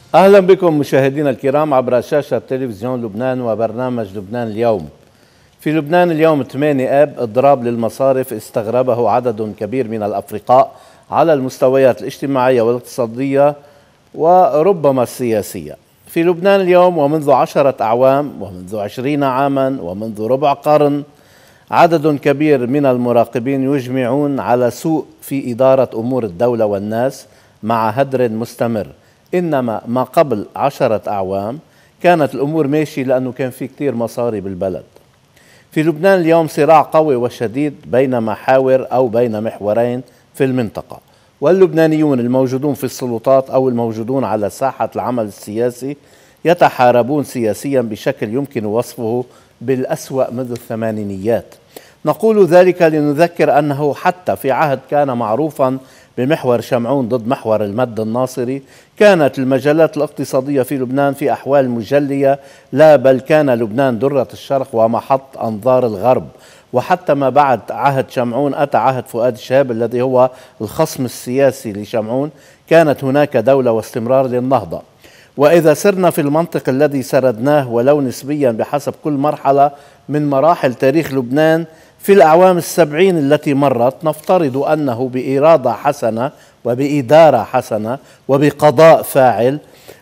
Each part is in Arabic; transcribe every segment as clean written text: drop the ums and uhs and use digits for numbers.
أهلا بكم مشاهدينا الكرام عبر شاشة تلفزيون لبنان وبرنامج لبنان اليوم. في لبنان اليوم 8 آب اضراب للمصارف استغربه عدد كبير من الأفرقاء على المستويات الاجتماعية والاقتصادية وربما السياسية. في لبنان اليوم ومنذ 10 أعوام ومنذ 20 عاما ومنذ ربع قرن عدد كبير من المراقبين يجمعون على سوء في إدارة أمور الدولة والناس مع هدر مستمر. إنما ما قبل 10 أعوام كانت الأمور ماشية لأنه كان في كتير مصاري بالبلد. في لبنان اليوم صراع قوي وشديد بين محاور أو بين محورين في المنطقة، واللبنانيون الموجودون في السلطات أو الموجودون على ساحة العمل السياسي يتحاربون سياسيا بشكل يمكن وصفه بالأسوأ منذ الثمانينيات. نقول ذلك لنذكر أنه حتى في عهد كان معروفا بمحور شمعون ضد محور المد الناصري كانت المجالات الاقتصادية في لبنان في أحوال مجلية، لا بل كان لبنان درة الشرق ومحط أنظار الغرب. وحتى ما بعد عهد شمعون أتى عهد فؤاد الشهاب الذي هو الخصم السياسي لشمعون، كانت هناك دولة واستمرار للنهضة. وإذا سرنا في المنطق الذي سردناه ولو نسبيا بحسب كل مرحلة من مراحل تاريخ لبنان في الأعوام السبعين التي مرت، نفترض أنه بإرادة حسنة وبإدارة حسنة وبقضاء فاعل،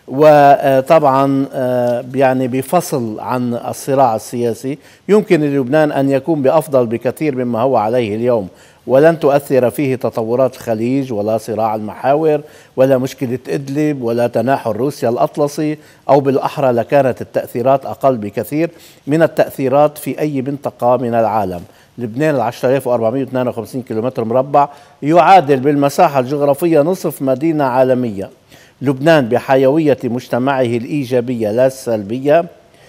وطبعا يعني بفصل عن الصراع السياسي، يمكن للبنان أن يكون بأفضل بكثير مما هو عليه اليوم، ولن تؤثر فيه تطورات الخليج ولا صراع المحاور ولا مشكلة إدلب ولا تناحر روسيا الأطلسي، أو بالأحرى لكانت التأثيرات أقل بكثير من التأثيرات في أي منطقة من العالم. لبنان 10452 كيلومتر مربع يعادل بالمساحة الجغرافية نصف مدينة عالمية. لبنان بحيوية مجتمعه الإيجابية لا السلبية،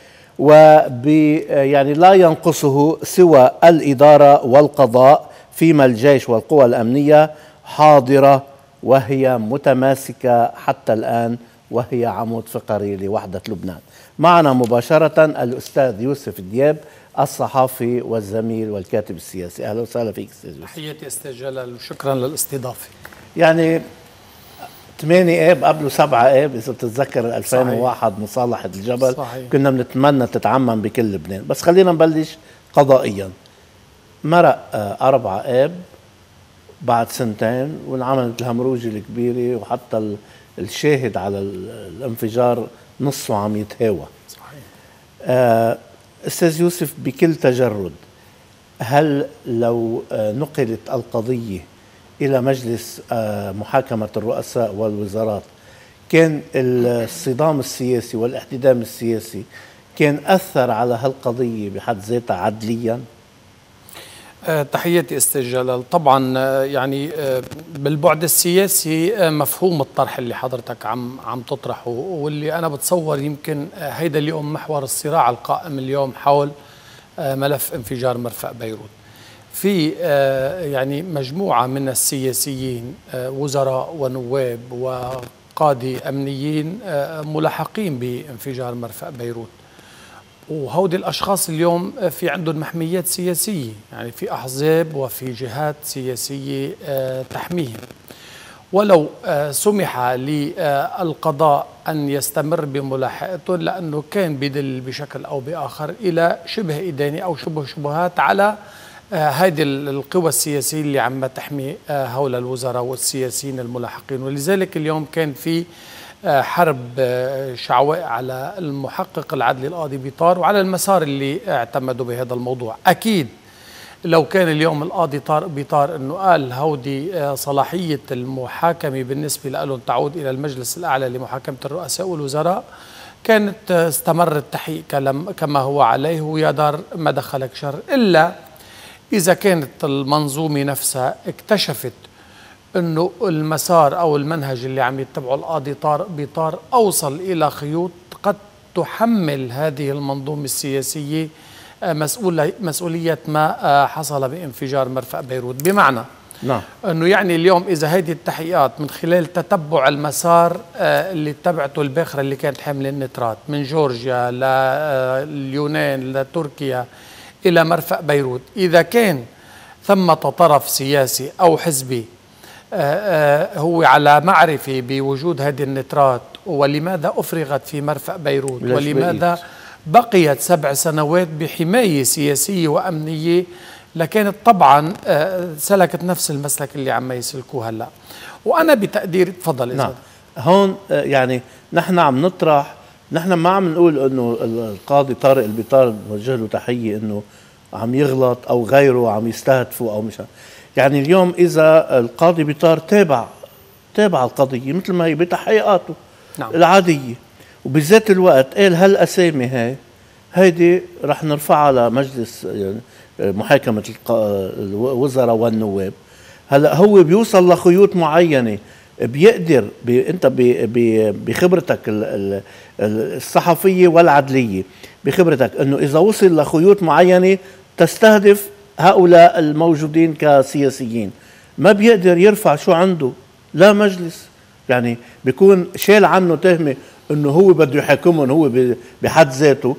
يعني لا ينقصه سوى الإدارة والقضاء، فيما الجيش والقوى الأمنية حاضرة وهي متماسكة حتى الآن، وهي عمود فقري لوحدة لبنان. معنا مباشرة الأستاذ يوسف دياب الصحافي والزميل والكاتب السياسي. أهلا وسهلا فيك أستاذ يوسف. تحياتي أستاذ جلال وشكرا للاستضافة. يعني 8 آب قبله 7 آب إذا بتتذكر 2001 صحيح. مصالحة الجبل صحيح. كنا بنتمنى تتعمم بكل لبنان، بس خلينا نبلش قضائيا. مرق 4 آب بعد سنتين وانعملت الهمروجة الكبيرة، وحتى الشاهد على الانفجار نصه عم يتهاوى. صحيح. أستاذ يوسف، بكل تجرد، هل لو نقلت القضية إلى مجلس محاكمة الرؤساء والوزارات كان الصدام السياسي والاحتدام السياسي كان أثر على هالقضية بحد ذاتها عدليا؟ تحياتي أستاذ جلال. طبعا يعني بالبعد السياسي مفهوم الطرح اللي حضرتك عم تطرحه، واللي أنا بتصور يمكن هيدا اليوم محور الصراع القائم اليوم حول ملف انفجار مرفأ بيروت. في يعني مجموعة من السياسيين، وزراء ونواب وقادة أمنيين ملحقين بانفجار مرفأ بيروت، وهودي الأشخاص اليوم في عندهم محميات سياسية، يعني في أحزاب وفي جهات سياسية تحميهم. ولو سمح للقضاء أن يستمر بملاحقتهم، لأنه كان بدل بشكل أو بآخر إلى شبه إدانة أو شبهات على هذه القوى السياسية اللي عم تحمي هؤلاء الوزراء والسياسيين الملاحقين. ولذلك اليوم كان في حرب شعواء على المحقق العدلي القاضي بيطار وعلى المسار اللي اعتمدوا بهذا الموضوع. أكيد لو كان اليوم القاضي طارق بيطار أنه قال هودي صلاحية المحاكمة بالنسبة لهم تعود إلى المجلس الأعلى لمحاكمة الرؤساء والوزراء، كانت استمر التحقيق كما هو عليه، ويا دار ما دخلك شر. إلا إذا كانت المنظومة نفسها اكتشفت أنه المسار أو المنهج اللي عم يتبعه القاضي طارق بيطار أوصل إلى خيوط قد تحمل هذه المنظومة السياسية مسؤولية ما حصل بانفجار مرفأ بيروت. بمعنى نعم. أنه يعني اليوم إذا هذه التحقيقات من خلال تتبع المسار اللي اتبعته الباخرة اللي كانت حاملة النترات من جورجيا لليونان لتركيا إلى مرفأ بيروت، إذا كان ثمة طرف سياسي أو حزبي هو على معرفة بوجود هذه النترات ولماذا أفرغت في مرفأ بيروت، ليش ولماذا بقيت 7 سنوات بحماية سياسية وأمنية، لكانت طبعا سلكت نفس المسلك اللي عم يسلكوه هلا. وأنا بتقدير تفضل. نعم، هون يعني نحن عم نطرح، نحن ما عم نقول انه القاضي طارق البيطار نوجه له تحيه انه عم يغلط او غيره عم يستهدفوا او مش، يعني اليوم اذا القاضي بيطار تابع القضيه مثل ما هي بتحقيقاته نعم. العاديه، وبذات الوقت قال هالاسامي هيدي رح نرفعها لمجلس يعني محاكمه الوزراء والنواب. هلا هو بيوصل لخيوط معينه، بيقدر انت بخبرتك الصحفيه والعدليه، بخبرتك انه اذا وصل لخيوط معينه تستهدف هؤلاء الموجودين كسياسيين، ما بيقدر يرفع شو عنده لا مجلس، يعني بيكون شال عنه تهمه انه هو بده يحاكمهم هو بحد ذاته.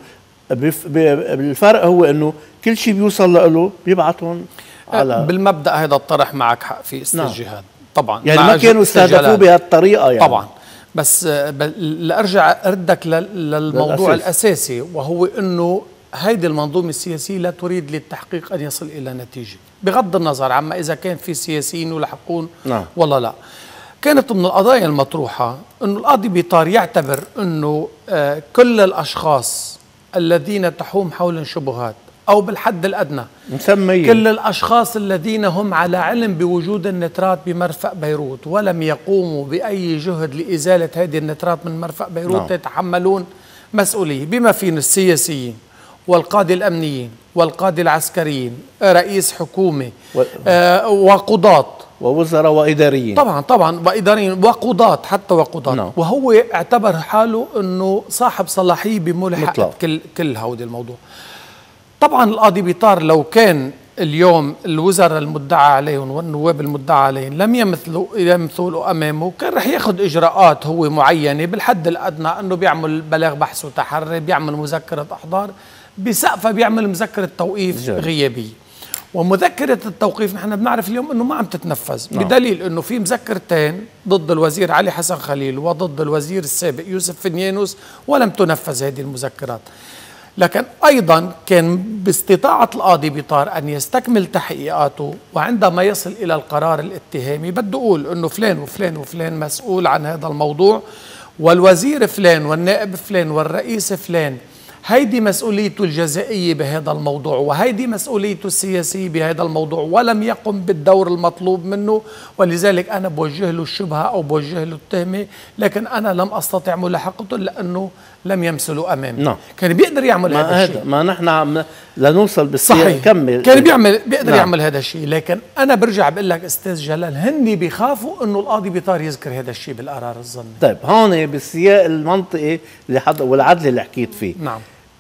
الفرق هو انه كل شيء بيوصل له بيبعتهم على بالمبدأ هذا الطرح معك حق في استاذ نعم. جهاد طبعا، يعني ما كانوا استهدفوه بهالطريقه يعني. طبعا، بس لارجع اردك للموضوع الاساسي، وهو انه هيدي المنظومه السياسيه لا تريد للتحقيق ان يصل الى نتيجه، بغض النظر عما اذا كان في سياسيين يلحقون نعم. ولا لا. كانت من القضايا المطروحه انه القاضي بيطار يعتبر انه كل الاشخاص الذين تحوم حول شبهات أو بالحد الأدنى مسميين كل الأشخاص الذين هم على علم بوجود النترات بمرفأ بيروت ولم يقوموا بأي جهد لإزالة هذه النترات من مرفأ بيروت يتحملون مسؤولية، بما فيهم السياسيين والقادة الأمنيين والقادة العسكريين، رئيس حكومة وقضاة ووزراء وإداريين، طبعا وإداريين وقضاة، حتى وقضاة. وهو اعتبر حاله أنه صاحب صلاحية بملحقة كل هودي الموضوع. طبعا القاضي بيطار لو كان اليوم الوزراء المدعى عليهم والنواب المدعى عليهم لم يمثلوا امامه، كان رح ياخذ اجراءات هو معينه بالحد الادنى، انه بيعمل بلاغ بحث وتحري، بيعمل مذكره احضار، بسقفها بيعمل مذكره توقيف غيابيه. ومذكره التوقيف نحن بنعرف اليوم انه ما عم تتنفذ، بدليل انه في مذكرتين ضد الوزير علي حسن خليل وضد الوزير السابق يوسف فنيانوس ولم تنفذ هذه المذكرات. لكن أيضا كان باستطاعة القاضي بيطار أن يستكمل تحقيقاته، وعندما يصل إلى القرار الاتهامي بده يقول أنه فلان وفلان وفلان مسؤول عن هذا الموضوع، والوزير فلان والنائب فلان والرئيس فلان هيدي مسؤوليته الجزائية بهذا الموضوع، وهيدي مسؤوليته السياسية بهذا الموضوع، ولم يقم بالدور المطلوب منه، ولذلك أنا بوجه له الشبهة أو بوجه له التهمة، لكن أنا لم أستطع ملاحقته لأنه لم يمثلوا أمامي. كان بيقدر يعمل هذا الشيء، ما نحن عم لنوصل بالسياق نكمل، كان بيقدر يعمل هذا الشيء. لكن أنا برجع بقول لك أستاذ جلال، هني بيخافوا إنه القاضي بيطار يذكر هذا الشيء بالقرار الظني. طيب هون بالسياق المنطقي والعدل اللي حكيت فيه، نعم،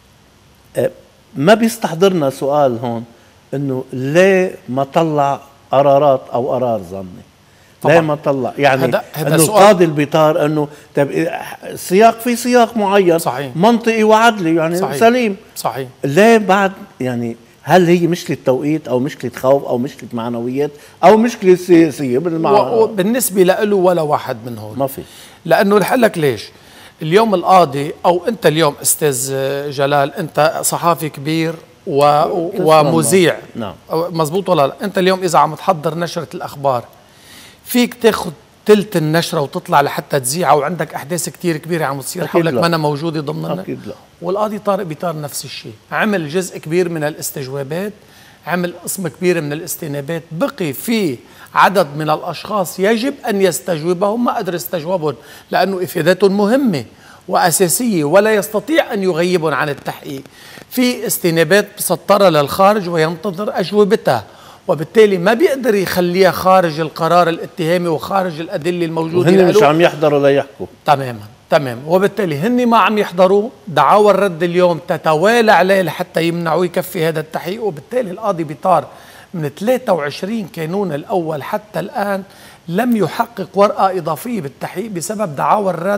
ما بيستحضرنا سؤال هون انه ليه ما طلع قرارات او قرار ظني؟ ليه ما طلع يعني هذا انه القاضي البيطار انه طيب سياق في سياق معين صحيح. منطقي وعدلي يعني صحيح. سليم صحيح. ليه بعد يعني هل هي مشكلة توقيت أو مشكلة خوف أو مشكلة معنويات أو مشكلة سياسية بالنسبة له ولا واحد من هون ما في، لأنه رح لك ليش. اليوم القاضي أو أنت اليوم أستاذ جلال أنت صحافي كبير ومذيع، نعم مزبوط ولا لا؟ أنت اليوم إذا عم تحضر نشرة الأخبار فيك تاخذ تلت النشرة وتطلع لحتى تذيعها، وعندك أحداث كتير كبيرة عم تصير حولك ما أنا موجودة ضمنها. أكيد لا. والقاضي طارق بيطار نفس الشيء، عمل جزء كبير من الاستجوابات، عمل قسم كبير من الاستنابات، بقي في عدد من الأشخاص يجب أن يستجوبهم ما قدر يستجوبهم لأنه إفاداتهم مهمة وأساسية ولا يستطيع أن يغيبهم عن التحقيق. في استنابات مسطرة للخارج وينتظر أجوبتها، وبالتالي ما بيقدر يخليها خارج القرار الاتهامي وخارج الأدلة الموجودة، وهن مش عم يحضروا ليحكوا. تمام. وبالتالي هن ما عم يحضروا، دعاوى الرد اليوم تتوالى عليه لحتى يمنعوا يكفي هذا التحقيق. وبالتالي القاضي بيطار من 23 كانون الأول حتى الآن لم يحقق ورقة إضافية بالتحقيق بسبب دعاوى الرد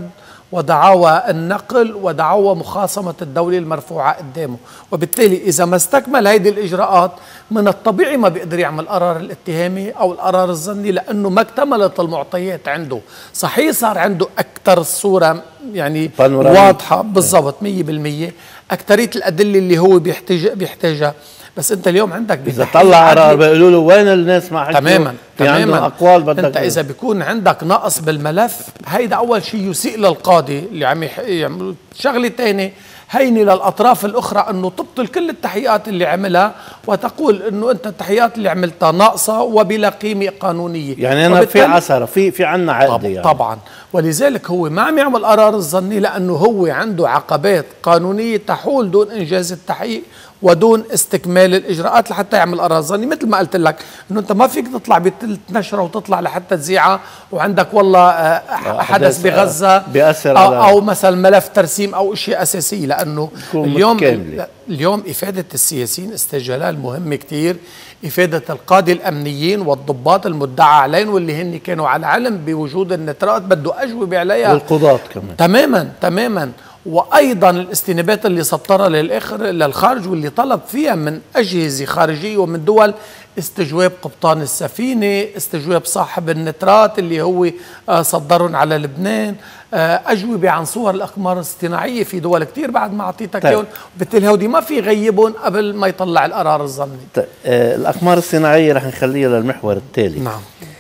ودعاوى النقل ودعاوى مخاصمة الدولة المرفوعة قدامه. وبالتالي إذا ما استكمل هيدي الإجراءات من الطبيعي ما بيقدر يعمل قرار الاتهامي أو القرار الظني، لأنه ما اكتملت المعطيات عنده. صحيح صار عنده أكثر الصورة يعني واضحة بالضبط 100%، أكثرية الأدلة اللي هو بيحتاجها. بس انت اليوم عندك اذا طلع قرار بيقولوا له وين الناس ما حكوا، تماما في عندهم اقوال بدك انت اذا بيكون عندك نقص بالملف، هيدا اول شيء يسيء للقاضي اللي عم يعمل. شغله ثانيه هيني للاطراف الاخرى انه تبطل كل التحقيقات اللي عملها وتقول انه انت التحقيقات اللي عملتها ناقصه وبلا قيمه قانونيه. يعني انا في عثره في عندنا عقده يعني. طبعا، ولذلك هو ما عم يعمل قرار الظني لانه هو عنده عقبات قانونيه تحول دون انجاز التحقيق ودون استكمال الاجراءات لحتى يعمل قرار ظني. مثل ما قلت لك انه انت ما فيك تطلع بثلث نشره وتطلع لحتى تذيعها وعندك والله حدث بغزه بيأثر أو مثلا ملف ترسيم او شيء اساسي. لانه اليوم افاده السياسيين استاذ جلال مهمه كثير، افاده القاده الامنيين والضباط المدعى عليهم واللي هن كانوا على علم بوجود النترات بده اجوبه عليها، والقضاة كمان تماما. وايضا الاستنابات اللي سطرها للخارج واللي طلب فيها من اجهزه خارجيه ومن دول استجواب قبطان السفينه، استجواب صاحب النترات اللي هو صدرهم على لبنان، اجوبه عن صور الاقمار الاصطناعيه في دول كثير بعد ما اعطيتك اياهم. بالتالي هودي ما في يغيبهم قبل ما يطلع القرار الظني. الاقمار الصناعيه رح نخليها للمحور التالي. نعم.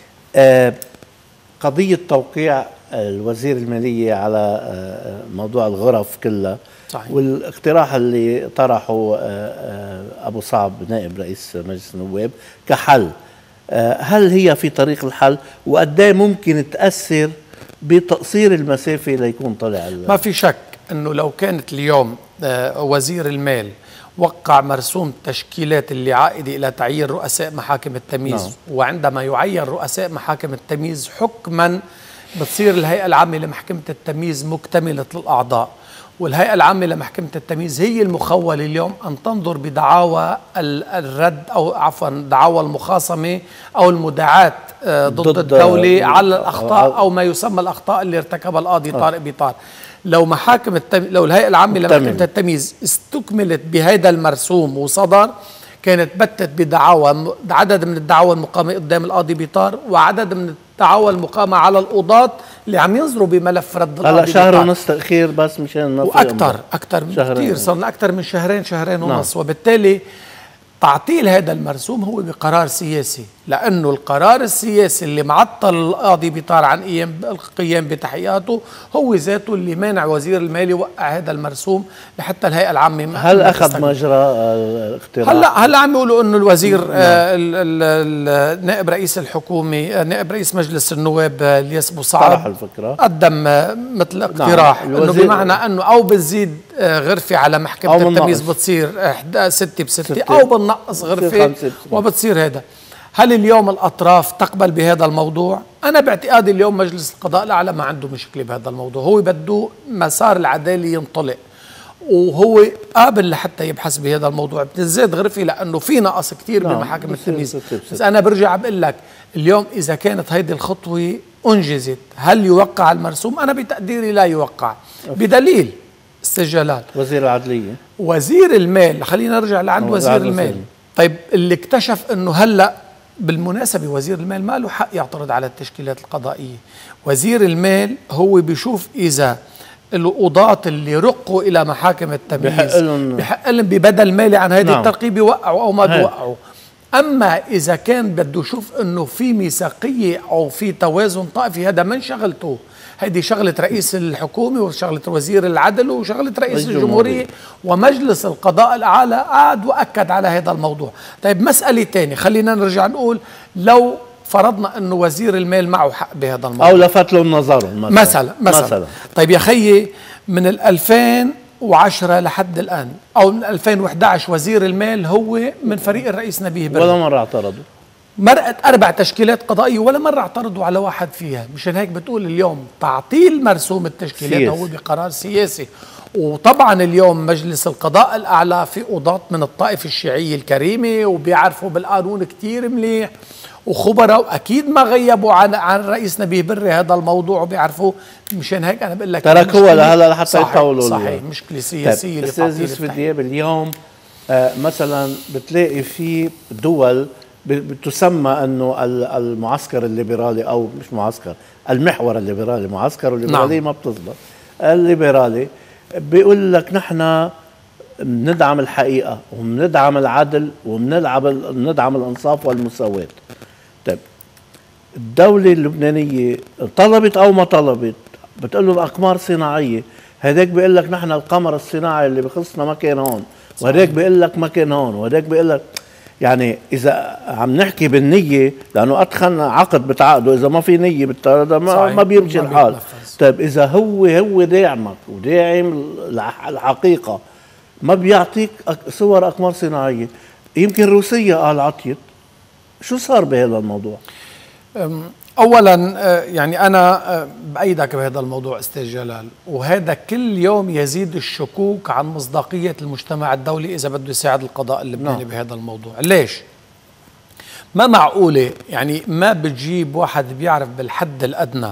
قضيه توقيع الوزير المالية على موضوع الغرف كلها، صحيح. والاقتراح اللي طرحه أبو صعب نائب رئيس مجلس النواب كحل، هل هي في طريق الحل؟ وقديه ممكن تأثر بتقصير المسافة ليكون طلع؟ ما في شك أنه لو كانت اليوم وزير المال وقع مرسوم التشكيلات اللي عائدة إلى تعيين رؤساء محاكم التمييز، وعندما يعين رؤساء محاكم التمييز حكما بتصير الهيئة العامة لمحكمة التمييز مكتملة الأعضاء، والهيئة العامة لمحكمة التمييز هي المخولة اليوم أن تنظر بدعاوى الرد أو عفوا دعاوى المخاصمة أو المداعاة ضد الدولة على الأخطاء أو ما يسمى الأخطاء اللي ارتكبها القاضي طارق بيطار. لو لو الهيئة العامة لمحكمة التمييز استكملت بهذا المرسوم وصدر، كانت بتت بدعاوى عدد من الدعاوى المقامة قدام القاضي بيطار وعدد من الدعاوى المقامة على القضاة اللي عم ينظروا بملف رد القاضي هلا شهر ونص تأخير بس مشان ما في أكثر من كثير، صرنا أكثر من شهرين ونص. وبالتالي تعطيل هذا المرسوم هو بقرار سياسي، لأنه القرار السياسي اللي معطل القاضي بيطار عن القيام بتحقيقاته هو ذاته اللي مانع وزير المال يوقع هذا المرسوم لحتى الهيئة العامة. هل أخذ مجرى الاقتراح؟ هلا عم يقولوا إنه الوزير نائب رئيس الحكومة نائب رئيس مجلس النواب الياس بو صعب قدم مثل اقتراح إنه بمعنى إنه أو بتزيد غرفة على محكمة التمييز بتصير 6 ب6 أو بنقص غرفة وبتصير هذا. هل اليوم الأطراف تقبل بهذا الموضوع؟ أنا باعتقادي اليوم مجلس القضاء الأعلى ما عنده مشكلة بهذا الموضوع، هو بده مسار العدالة ينطلق وهو قابل لحتى يبحث بهذا الموضوع. بتزيد غرفة لأنه في نقص كثير بمحاكم التمييز. بس أنا برجع بقول لك اليوم إذا كانت هيدي الخطوة أنجزت هل يوقع المرسوم؟ أنا بتقديري لا يوقع، بدليل استاذ جلال وزير العدلية وزير المال. خلينا نرجع لعند وزير المال. طيب اللي اكتشف انه هلا بالمناسبة وزير المال ما له حق يعترض على التشكيلات القضائية. وزير المال هو بيشوف إذا القضاة اللي رقوا إلى محاكم التمييز بحق لهم ببدل مالي عن هذه الترقية بيوقعوا أو ما بيوقعوا. أما إذا كان بده يشوف أنه في ميثاقية أو في توازن طائفي هذا من شغلته، هذه شغلة رئيس الحكومة وشغلة وزير العدل وشغلة رئيس الجمهورية، ومجلس القضاء الأعلى قعد وأكد على هذا الموضوع. طيب مسألة تانية، خلينا نرجع نقول لو فرضنا أنه وزير المال معه حق بهذا الموضوع أو لفت له نظره مثلا. طيب يا خيي من 2010 لحد الآن أو من 2011 وزير المال هو من فريق الرئيس نبيه بري، ولا مرة اعترضوا. مرقت 4 تشكيلات قضائية ولا مرة اعترضوا على واحد فيها. مشان هيك بتقول اليوم تعطيل مرسوم التشكيلات هو بقرار سياسي. وطبعا اليوم مجلس القضاء الأعلى في قضاة من الطائفة الشيعية الكريمة وبيعرفوا بالقانون كتير مليح وخبراء، واكيد ما غيبوا عن الرئيس نبيه بري هذا الموضوع وبيعرفوه. مشان هيك انا بقول لك تركوها لهلا لحتى يطولوا. صحيح، مشكله سياسيه. طيب استاذ يوسف دياب، اليوم مثلا بتلاقي في دول بتسمى انه المعسكر الليبرالي، او مش معسكر، المحور الليبرالي، معسكر الليبرالي ما بتزبط، الليبرالي بيقول لك نحن بندعم الحقيقة وبندعم العدل وبندعم الإنصاف والمساواة. طيب الدولة اللبنانية طلبت أو ما طلبت بتقول له أقمار صناعية، هذاك بيقول لك نحن القمر الصناعي اللي بخصنا ما كان هون، وهذاك بيقول لك ما كان هون، وهذاك بيقول لك. يعني إذا عم نحكي بالنية، لأنه أدخلنا عقد بتعقده، إذا ما في نية ما بيمشي الحال. طيب إذا هو داعمك وداعم الحقيقة، ما بيعطيك صور أقمار صناعية. يمكن روسيا قال عطيت. شو صار بهذا الموضوع؟ اولا يعني انا بايدك بهذا الموضوع استاذ جلال، وهذا كل يوم يزيد الشكوك عن مصداقيه المجتمع الدولي اذا بده يساعد القضاء اللبناني بهذا الموضوع. ليش؟ ما معقوله يعني ما بتجيب واحد بيعرف بالحد الادنى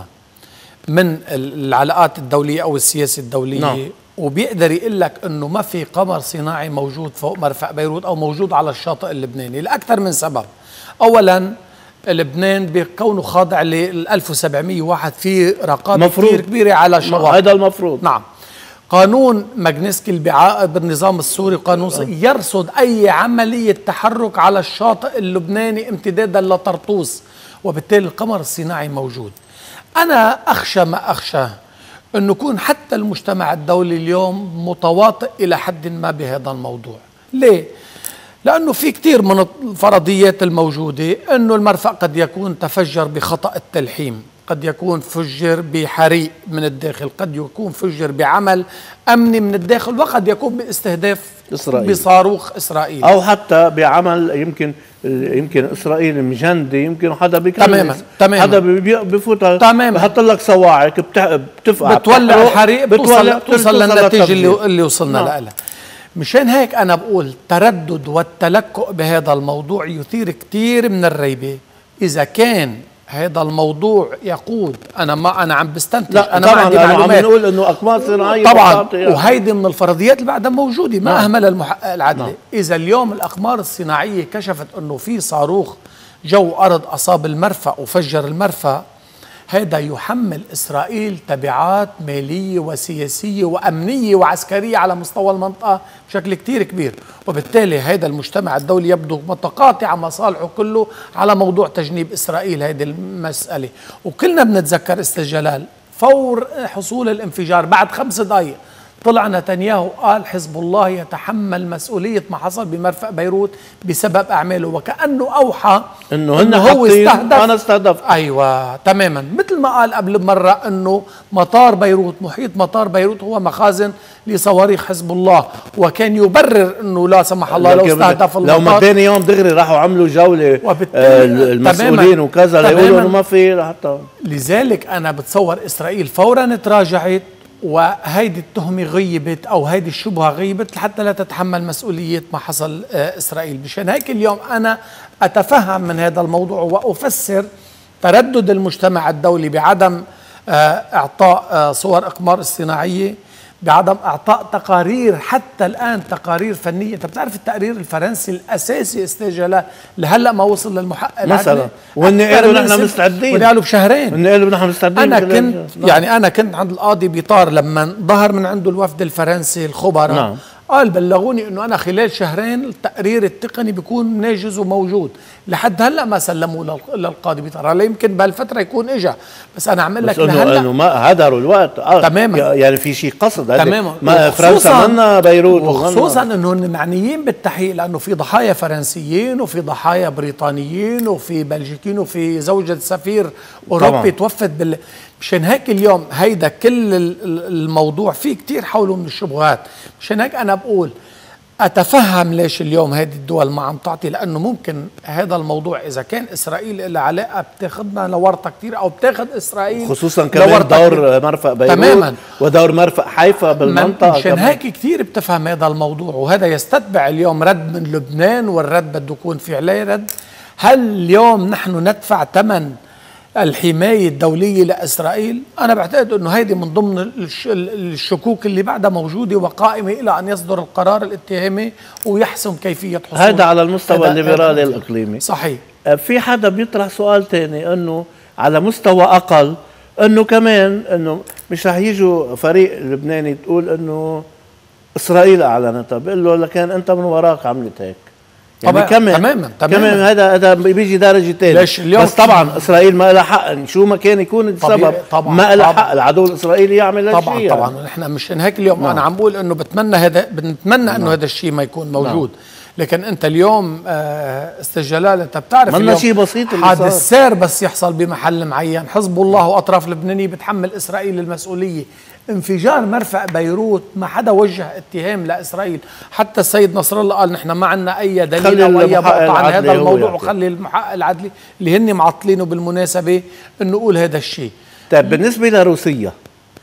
من العلاقات الدوليه او السياسه الدوليه وبيقدر يقول لك انه ما في قمر صناعي موجود فوق مرفأ بيروت او موجود على الشاطئ اللبناني لاكثر من سبب. اولا لبنان بكونه خاضع لل 1701 في رقابه كثير كبيره على شواطئ، هذا المفروض. نعم. قانون ماجنسكي بالنظام السوري قانون يرصد اي عمليه تحرك على الشاطئ اللبناني امتدادا لطرطوس، وبالتالي القمر الصناعي موجود. انا اخشى ما اخشى انه يكون حتى المجتمع الدولي اليوم متواطئ الى حد ما بهذا الموضوع. ليه؟ لأنه في كثير من الفرضيات الموجودة، أنه المرفأ قد يكون تفجر بخطأ التلحيم، قد يكون فجر بحريق من الداخل، قد يكون فجر بعمل أمني من الداخل، وقد يكون باستهداف إسرائيل بصاروخ إسرائيل، أو حتى بعمل يمكن إسرائيل مجندة، يمكن حدا بيكمل تماما حدا بفوت بحط لك صواعق بتفقع بتولع الحريق، بتوصل للنتيجة اللي وصلنا لها. مشان هيك أنا بقول التردد والتلكؤ بهذا الموضوع يثير كثير من الريبة. إذا كان هذا الموضوع يقود، أنا عم بستنتج، أنا ما عندي معلومات، عم نقول إنه أقمار صناعية طبعا وهيدي من الفرضيات اللي بعدها موجودة، ما أهمل المحقق العدلي. إذا اليوم الأقمار الصناعية كشفت إنه في صاروخ جو أرض أصاب المرفأ وفجر المرفأ، هذا يحمل إسرائيل تبعات مالية وسياسية وأمنية وعسكرية على مستوى المنطقة بشكل كتير كبير، وبالتالي هذا المجتمع الدولي يبدو متقاطع مصالحه كله على موضوع تجنيب إسرائيل هذه المسألة. وكلنا بنتذكر استاذ جلال فور حصول الانفجار بعد 5 دقائق طلع نتنياهو قال حزب الله يتحمل مسؤولية ما حصل بمرفأ بيروت بسبب أعماله، وكأنه أوحى إنه هو استهدف. أيوة تماما، مثل ما قال قبل مرة أنه مطار بيروت، محيط مطار بيروت هو مخازن لصواريخ حزب الله، وكان يبرر أنه لا سمح الله لو استهدف المطار. لو ما تاني يوم دغري راحوا عملوا جولة المسؤولين وكذا ليقولوا أنه ما في حتى. لذلك أنا بتصور إسرائيل فورا تراجعت، وهيدي التهمة غيبت أو هيدي الشبهة غيبت حتى لا تتحمل مسؤولية ما حصل إسرائيل. مشان هيك اليوم أنا أتفهم من هذا الموضوع وأفسر تردد المجتمع الدولي بعدم إعطاء صور أقمار اصطناعية، بعدم إعطاء تقارير حتى الآن، تقارير فنية. أنت بتعرف التقرير الفرنسي الأساسي استاذ جلال لهلا ما وصل للمحقق مثلا، وإن قالوا نحن مستعدين، وإن قالوا بشهرين، إن قالوا نحن مستعدين. أنا كنت عند القاضي بطار لما ظهر من عنده الوفد الفرنسي الخبراء، قال بلغوني انه انا خلال شهرين التقرير التقني بيكون ناجز وموجود. لحد هلا ما سلموه للقاضي بطار، هلا يمكن بهالفتره يكون اجى، بس انا عم اقول لك انه ما هدروا الوقت. تماما، يعني في شيء قصد. تماما، ما فرنسا منا بيروت، وخصوصا انه معنيين بالتحقيق، لانه في ضحايا فرنسيين وفي ضحايا بريطانيين وفي بلجيكيين وفي زوجة سفير اوروبي توفت مشان هيك اليوم هيدا كل الموضوع فيه كتير حوله من الشبهات. مشان هيك أنا بقول أتفهم ليش اليوم هذه الدول ما عم تعطي، لأنه ممكن هذا الموضوع إذا كان إسرائيل لها علاقة بتاخدنا لورطة كتير، أو بتاخد إسرائيل خصوصا كمان دور مرفأ بيروت تماما، ودور مرفأ حيفا بالمنطقة. مشان هيك كتير بتفهم هذا الموضوع، وهذا يستتبع اليوم رد من لبنان، والرد بده يكون في عليه رد. هل اليوم نحن ندفع ثمن الحماية الدولية لإسرائيل؟ أنا بعتقد أنه هيدي من ضمن الشكوك اللي بعدها موجودة وقائمة إلى أن يصدر القرار الاتهامي ويحسم كيفية حصول. هذا على المستوى الليبرالي الإقليمي. صحيح. في حدا بيطرح سؤال تاني أنه على مستوى أقل، أنه كمان أنه مش رح يجوا فريق لبناني تقول أنه إسرائيل أعلنتها، بيقول له لكن أنت من وراك عملت هيك. يعني تماما كمان هذا بيجي درجة تانية. بس طبعا إسرائيل ما لها حق، شو ما كان يكون السبب ما لها حق العدو الإسرائيلي يعمل هالشيء. طبعا نحن مشان هيك اليوم أنا عم بقول إنه بنتمنى إنه هذا الشيء ما يكون موجود. لكن انت اليوم استاذ جلال انت بتعرف اليوم شيء بسيط حادث سير بس يحصل بمحل معين، حزب الله واطراف لبنانيه بتحمل اسرائيل المسؤوليه. انفجار مرفأ بيروت ما حدا وجه اتهام لاسرائيل، حتى السيد نصر الله قال نحن ما عندنا اي دليل او اي بقطع عن هذا الموضوع، وخلي المحقق العدلي اللي هن معطلينه بالمناسبه انه يقول هذا الشيء. طيب بالنسبه لروسيا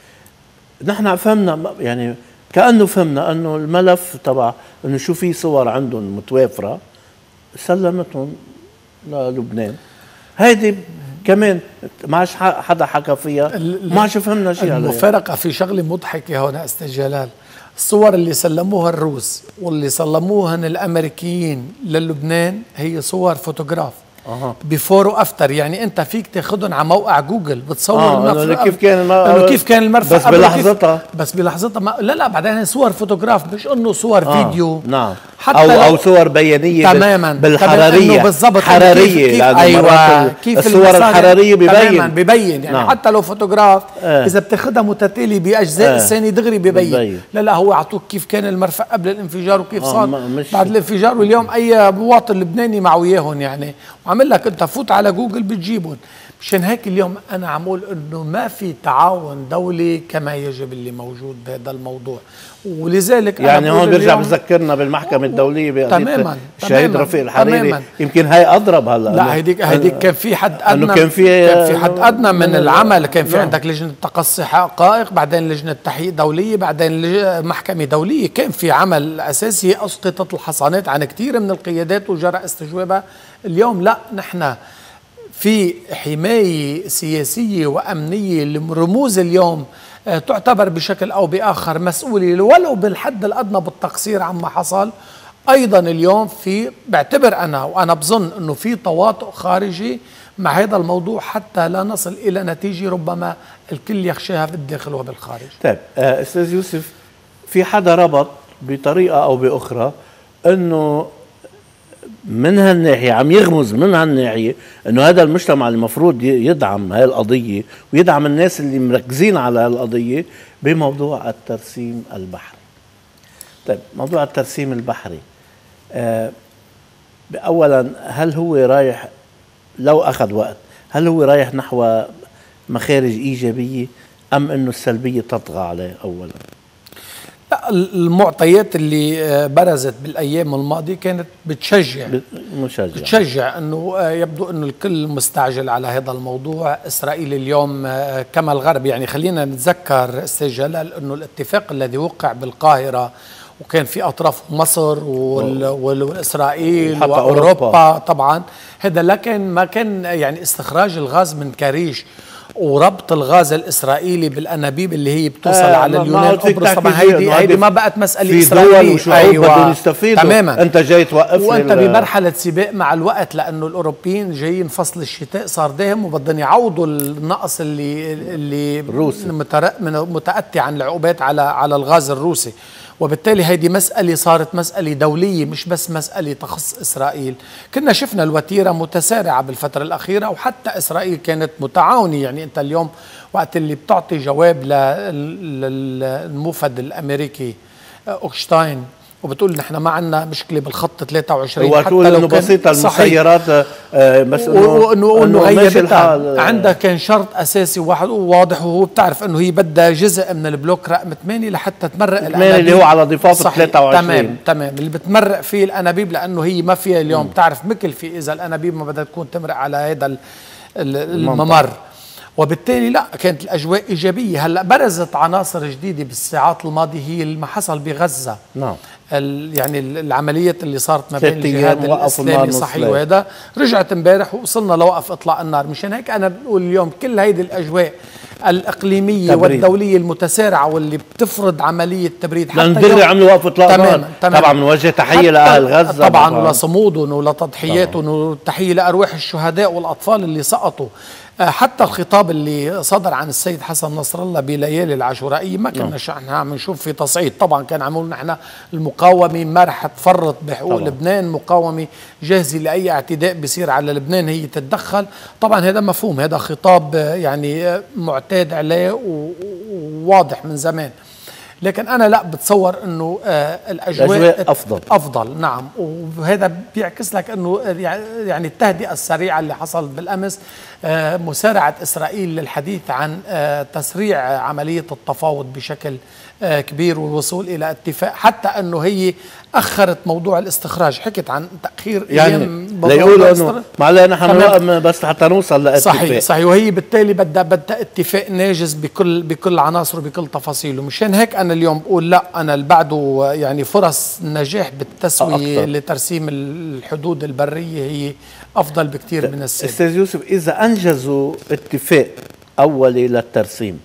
نحن فهمنا، يعني كأنه فهمنا أنه الملف تبع أنه شو في صور عندهم متوافرة سلمتهم للبنان. هيدي كمان ما عادش حدا حكى فيها، ما عادش فهمنا شيء عليها. المفارقة في شغلة مضحكة هون أستاذ جلال، الصور اللي سلموها الروس واللي سلموها الأمريكيين للبنان هي صور فوتوغراف بيفور وافتر. يعني انت فيك تاخذهم على موقع جوجل بتصور كيف كان المرفأ بس بلحظتها لا بعدين صور فوتوغراف، مش انه صور فيديو. نعم. حتى أو صور بيانيه تماما بالحراريه بالضبط حراريه. ايوه كيف الصور الحراريه ببين يعني نعم. حتى لو فوتوغراف اذا بتاخذها متتالي باجزاء الثاني دغري ببين. لا هو اعطوك كيف كان المرفأ قبل الانفجار وكيف صار بعد الانفجار، واليوم اي مواطن لبناني معه اياهم يعني، وعمل لك انت فوت على جوجل بتجيبهم. مشان هيك اليوم انا عم اقول انه ما في تعاون دولي كما يجب اللي موجود بهذا الموضوع، ولذلك يعني هون بيرجع بذكرنا بالمحكمة الدولية بقضية الشهيد رفيق الحريري. يمكن هاي اضرب هلا. لا هيديك كان في حد ادنى، كان في حد ادنى من العمل. كان في عندك لجنة تقصي حقائق، بعدين لجنة تحقيق دولية، بعدين محكمة دولية. كان في عمل اساسي اسقطت الحصانات عن كثير من القيادات وجرى استجوابها. اليوم لا، نحن في حماية سياسية وأمنية لرموز اليوم تعتبر بشكل أو بآخر مسؤولة ولو بالحد الأدنى بالتقصير عما حصل. أيضا اليوم في بعتبر أنا وأنا بظن أنه في تواطؤ خارجي مع هذا الموضوع حتى لا نصل إلى نتيجة ربما الكل يخشاها بالداخل وبالخارج. طيب أستاذ يوسف، في حدا ربط بطريقة أو بأخرى أنه من هالناحية عم يغمز من هالناحية انه هذا المجتمع المفروض يدعم هاي القضية ويدعم الناس اللي مركزين على هالقضية بموضوع الترسيم البحري. طيب موضوع الترسيم البحري اولا هل هو رايح، لو اخذ وقت، هل هو رايح نحو مخارج ايجابية ام انه السلبية تطغى عليه اولا؟ لا، المعطيات اللي برزت بالايام الماضيه كانت بتشجع انه يبدو انه الكل مستعجل على هذا الموضوع. اسرائيل اليوم كما الغرب، يعني خلينا نتذكر استاذ جلال انه الاتفاق الذي وقع بالقاهره وكان في اطراف مصر والاسرائيل واوروبا طبعا، هذا لكن ما كان يعني استخراج الغاز من كاريش وربط الغاز الاسرائيلي بالانابيب اللي هي بتوصل على اليونان وقبرص. طبعا هيدي ما بقت مساله اسرائيليه، بدهم يستفيدوا. تماما. انت جاي توقف وانت بمرحله سباق مع الوقت، لانه الاوروبيين جايين فصل الشتاء صار داهم وبدهم يعوضوا النقص اللي متاتي عن العقوبات على الغاز الروسي. وبالتالي هيدي مسألة صارت مسألة دولية مش بس مسألة تخص إسرائيل. كنا شفنا الوتيرة متسارعة بالفترة الأخيرة وحتى إسرائيل كانت متعاونة. يعني أنت اليوم وقت اللي بتعطي جواب للموفد الأمريكي أوكشتاين وبتقول نحن ما عندنا مشكله بالخط 23، حتى لو انه بسيطه المسيرات بس انه غيبتها. عندها كان شرط اساسي واحد وواضح، وهو بتعرف انه هي بدها جزء من البلوك رقم 8 لحتى تمرق الانابيب اللي هو على ضفاف 23. تمام اللي بتمرق فيه الانابيب، لانه هي ما فيها اليوم بتعرف مكل في اذا الانابيب ما بدها تكون تمرق على هذا الممر. وبالتالي لا كانت الاجواء ايجابيه. هلا برزت عناصر جديده بالساعات الماضيه هي ما حصل بغزه. نعم. يعني العمليات اللي صارت ما بين 3 أيام الجهاد الاسلامي صحيح، وهذا رجعت امبارح ووصلنا لوقف اطلاق النار. مشان هيك انا بقول اليوم كل هيدي الاجواء الاقليميه تبريد والدوليه المتسارعه واللي بتفرض عمليه تبريد، حتى لندري عملوا وقف اطلاق نار. طبعا بنوجه تحيه لاهل غزه طبعا ولصمودهم ولتضحياتهم، وتحيه لارواح الشهداء والاطفال اللي سقطوا. حتى الخطاب اللي صدر عن السيد حسن نصر الله بليالي العاشورائية ما كنا نحن عم نشوف في تصعيد. طبعا كان عم نقول نحن المقاومة ما رح تفرط بحقوق لبنان، مقاومة جاهزة لأي اعتداء بيصير على لبنان هي تتدخل. طبعا هذا مفهوم، هذا خطاب يعني معتاد عليه وواضح من زمان. لكن أنا لا بتصور أنه الأجواء أفضل. نعم. وهذا بيعكس لك أنه يعني التهدئة السريعة اللي حصلت بالأمس، مسارعة إسرائيل للحديث عن تسريع عملية التفاوض بشكل كبير والوصول إلى اتفاق، حتى أنه هي أخرت موضوع الاستخراج، حكت عن تأخير يعني ليقولوا أنه معلش نحن بس حتى نوصل لاتفاق. صحيح. وهي بالتالي بدها اتفاق ناجز بكل عناصره بكل تفاصيله. مشان هيك أنا اليوم بقول لا، أنا اللي بعده يعني فرص النجاح بالتسوية لترسيم الحدود البرية هي أفضل بكتير من السابق. أستاذ يوسف، إذا أنجزوا اتفاق أولي للترسيم